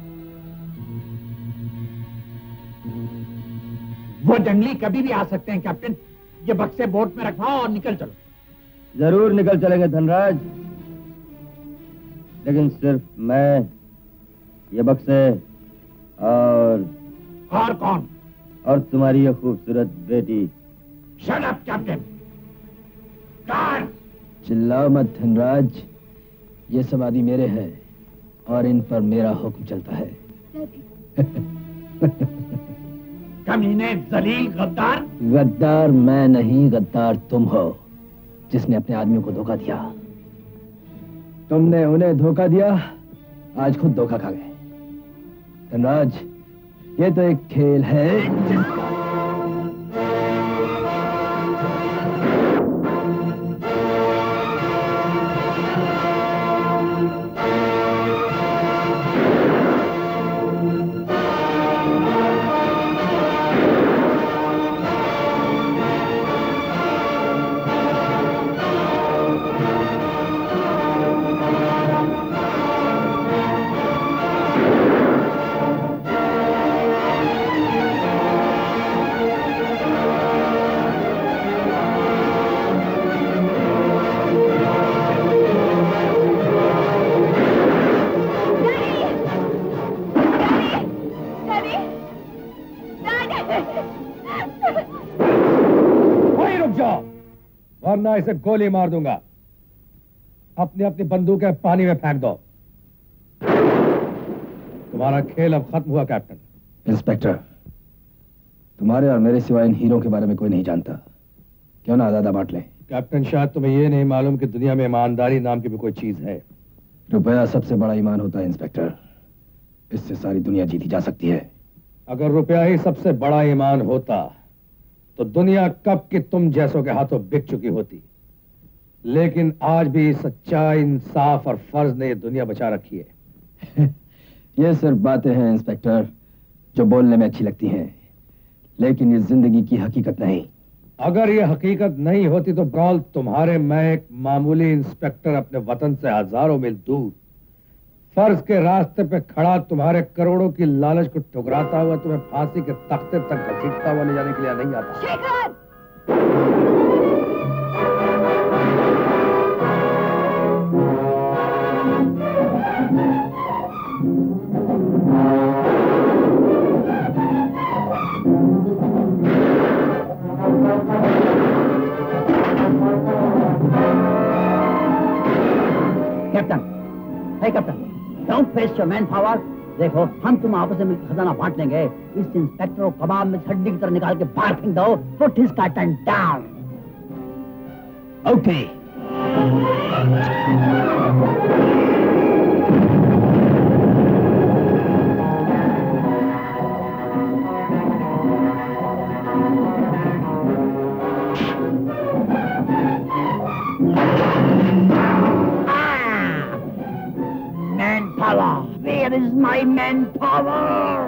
वो जंगली कभी भी आ सकते हैं कैप्टन, ये बक्से बोट में रखवाओ और निकल चलो। जरूर निकल चलेंगे धनराज, लेकिन सिर्फ मैं, ये बक्से और और कौन? और तुम्हारी ये खूबसूरत बेटी। Shut up captain. गार्ड! चिल्लाओ मत धनराज, ये सब आदि मेरे हैं और इन पर मेरा हुक्म चलता है। कमीने, जलील, गद्दार। गद्दार मैं नहीं, गद्दार तुम हो, जिसने अपने आदमियों को धोखा दिया। तुमने उन्हें धोखा दिया, आज खुद धोखा खा गए। धनराज, ये तो एक खेल है। वरना इसे गोली मार दूंगा। अपनी अपनी बंदूकें पानी में फेंक दो। तुम्हारा खेल अब खत्म हुआ कैप्टन। इंस्पेक्टर, तुम्हारे और मेरे सिवाय इन हीरो के बारे में कोई नहीं जानता। क्यों ना आजादा बांट ले। कैप्टन, शायद तुम्हें यह नहीं मालूम कि दुनिया में ईमानदारी नाम की भी कोई चीज है। रुपया सबसे बड़ा ईमान होता है इंस्पेक्टर। इससे सारी दुनिया जीती जा सकती है। अगर रुपया ही सबसे बड़ा ईमान होता तो दुनिया कब की तुम जैसों के हाथों बिक चुकी होती। लेकिन आज भी सच्चाई, इंसाफ और फर्ज ने यह दुनिया बचा रखी है। ये सिर्फ बातें हैं इंस्पेक्टर, जो बोलने में अच्छी लगती हैं, लेकिन ये जिंदगी की हकीकत नहीं। अगर ये हकीकत नहीं होती तो कौल तुम्हारे मैं एक मामूली इंस्पेक्टर अपने वतन से हजारों मील दूर फर्ज के रास्ते पे खड़ा तुम्हारे करोड़ों की लालच को ठुकराता हुआ तुम्हें फांसी के तख्ते तक घसीटता हुआ ले जाने के लिए नहीं आता। Shekhar! Captain, hey captain, don't waste your man power. देखो, हम तुम आपस में मिलकर खजाना बांट लेंगे। इस इंस्पेक्टर को कबाब में हड्डी की तरह निकाल के बाहर फेंक दो। Put his curtain down. Okay. Manpower! Where is my manpower?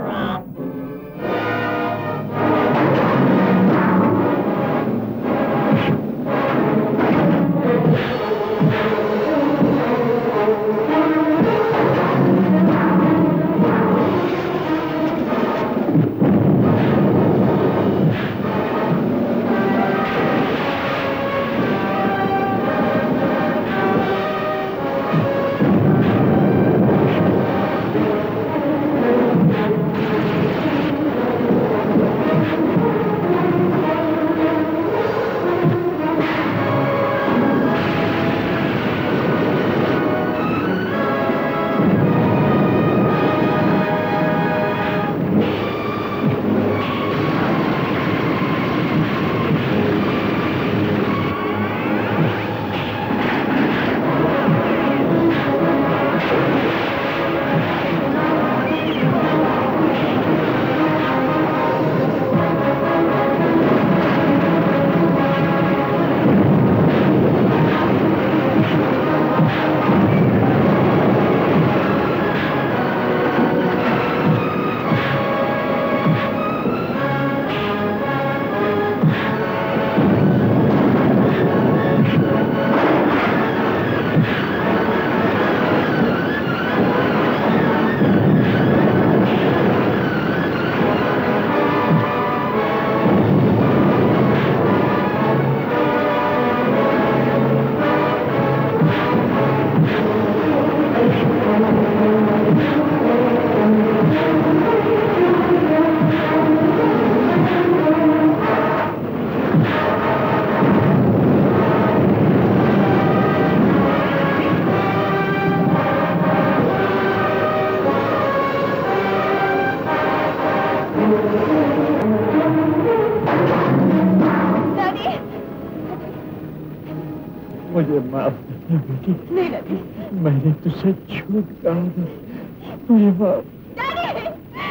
मुझे माफ कर बेटी। नहीं डैडी। मैंने तुझसे झूठ कहा था। मुझे माफ। डैडी!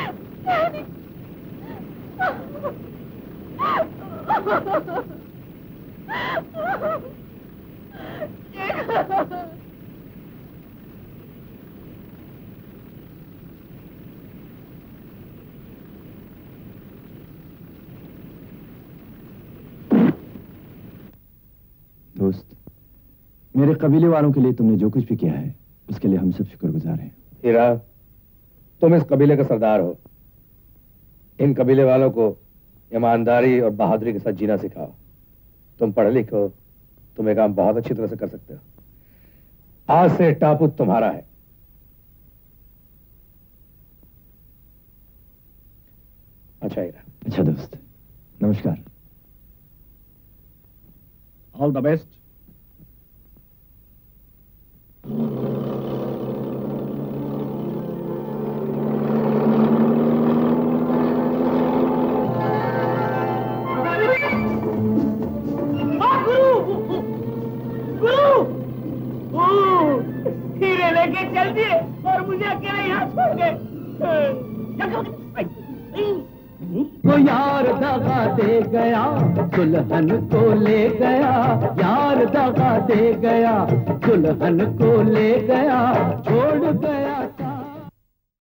डैडी! दोस्त, मेरे कबीले वालों के लिए तुमने जो कुछ भी किया है उसके लिए हम सब शुक्रगुजार हैं। हीरा, तुम इस कबीले का सरदार हो। इन कबीले वालों को ईमानदारी और बहादुरी के साथ जीना सिखाओ। तुम पढ़े लिखे हो, तुम ये काम बहुत अच्छी तरह से कर सकते हो। आज से टापू तुम्हारा है। अच्छा हीरा। अच्छा दोस्त, नमस्कार। All the best. हीरे लेके चल दिए और मुझे अकेले यहाँ छोड़ गए। वो यार दगा दे गया, दुल्हन को ले गया, यार दगा दे गया, दुल्हन को ले गया, छोड़ गया।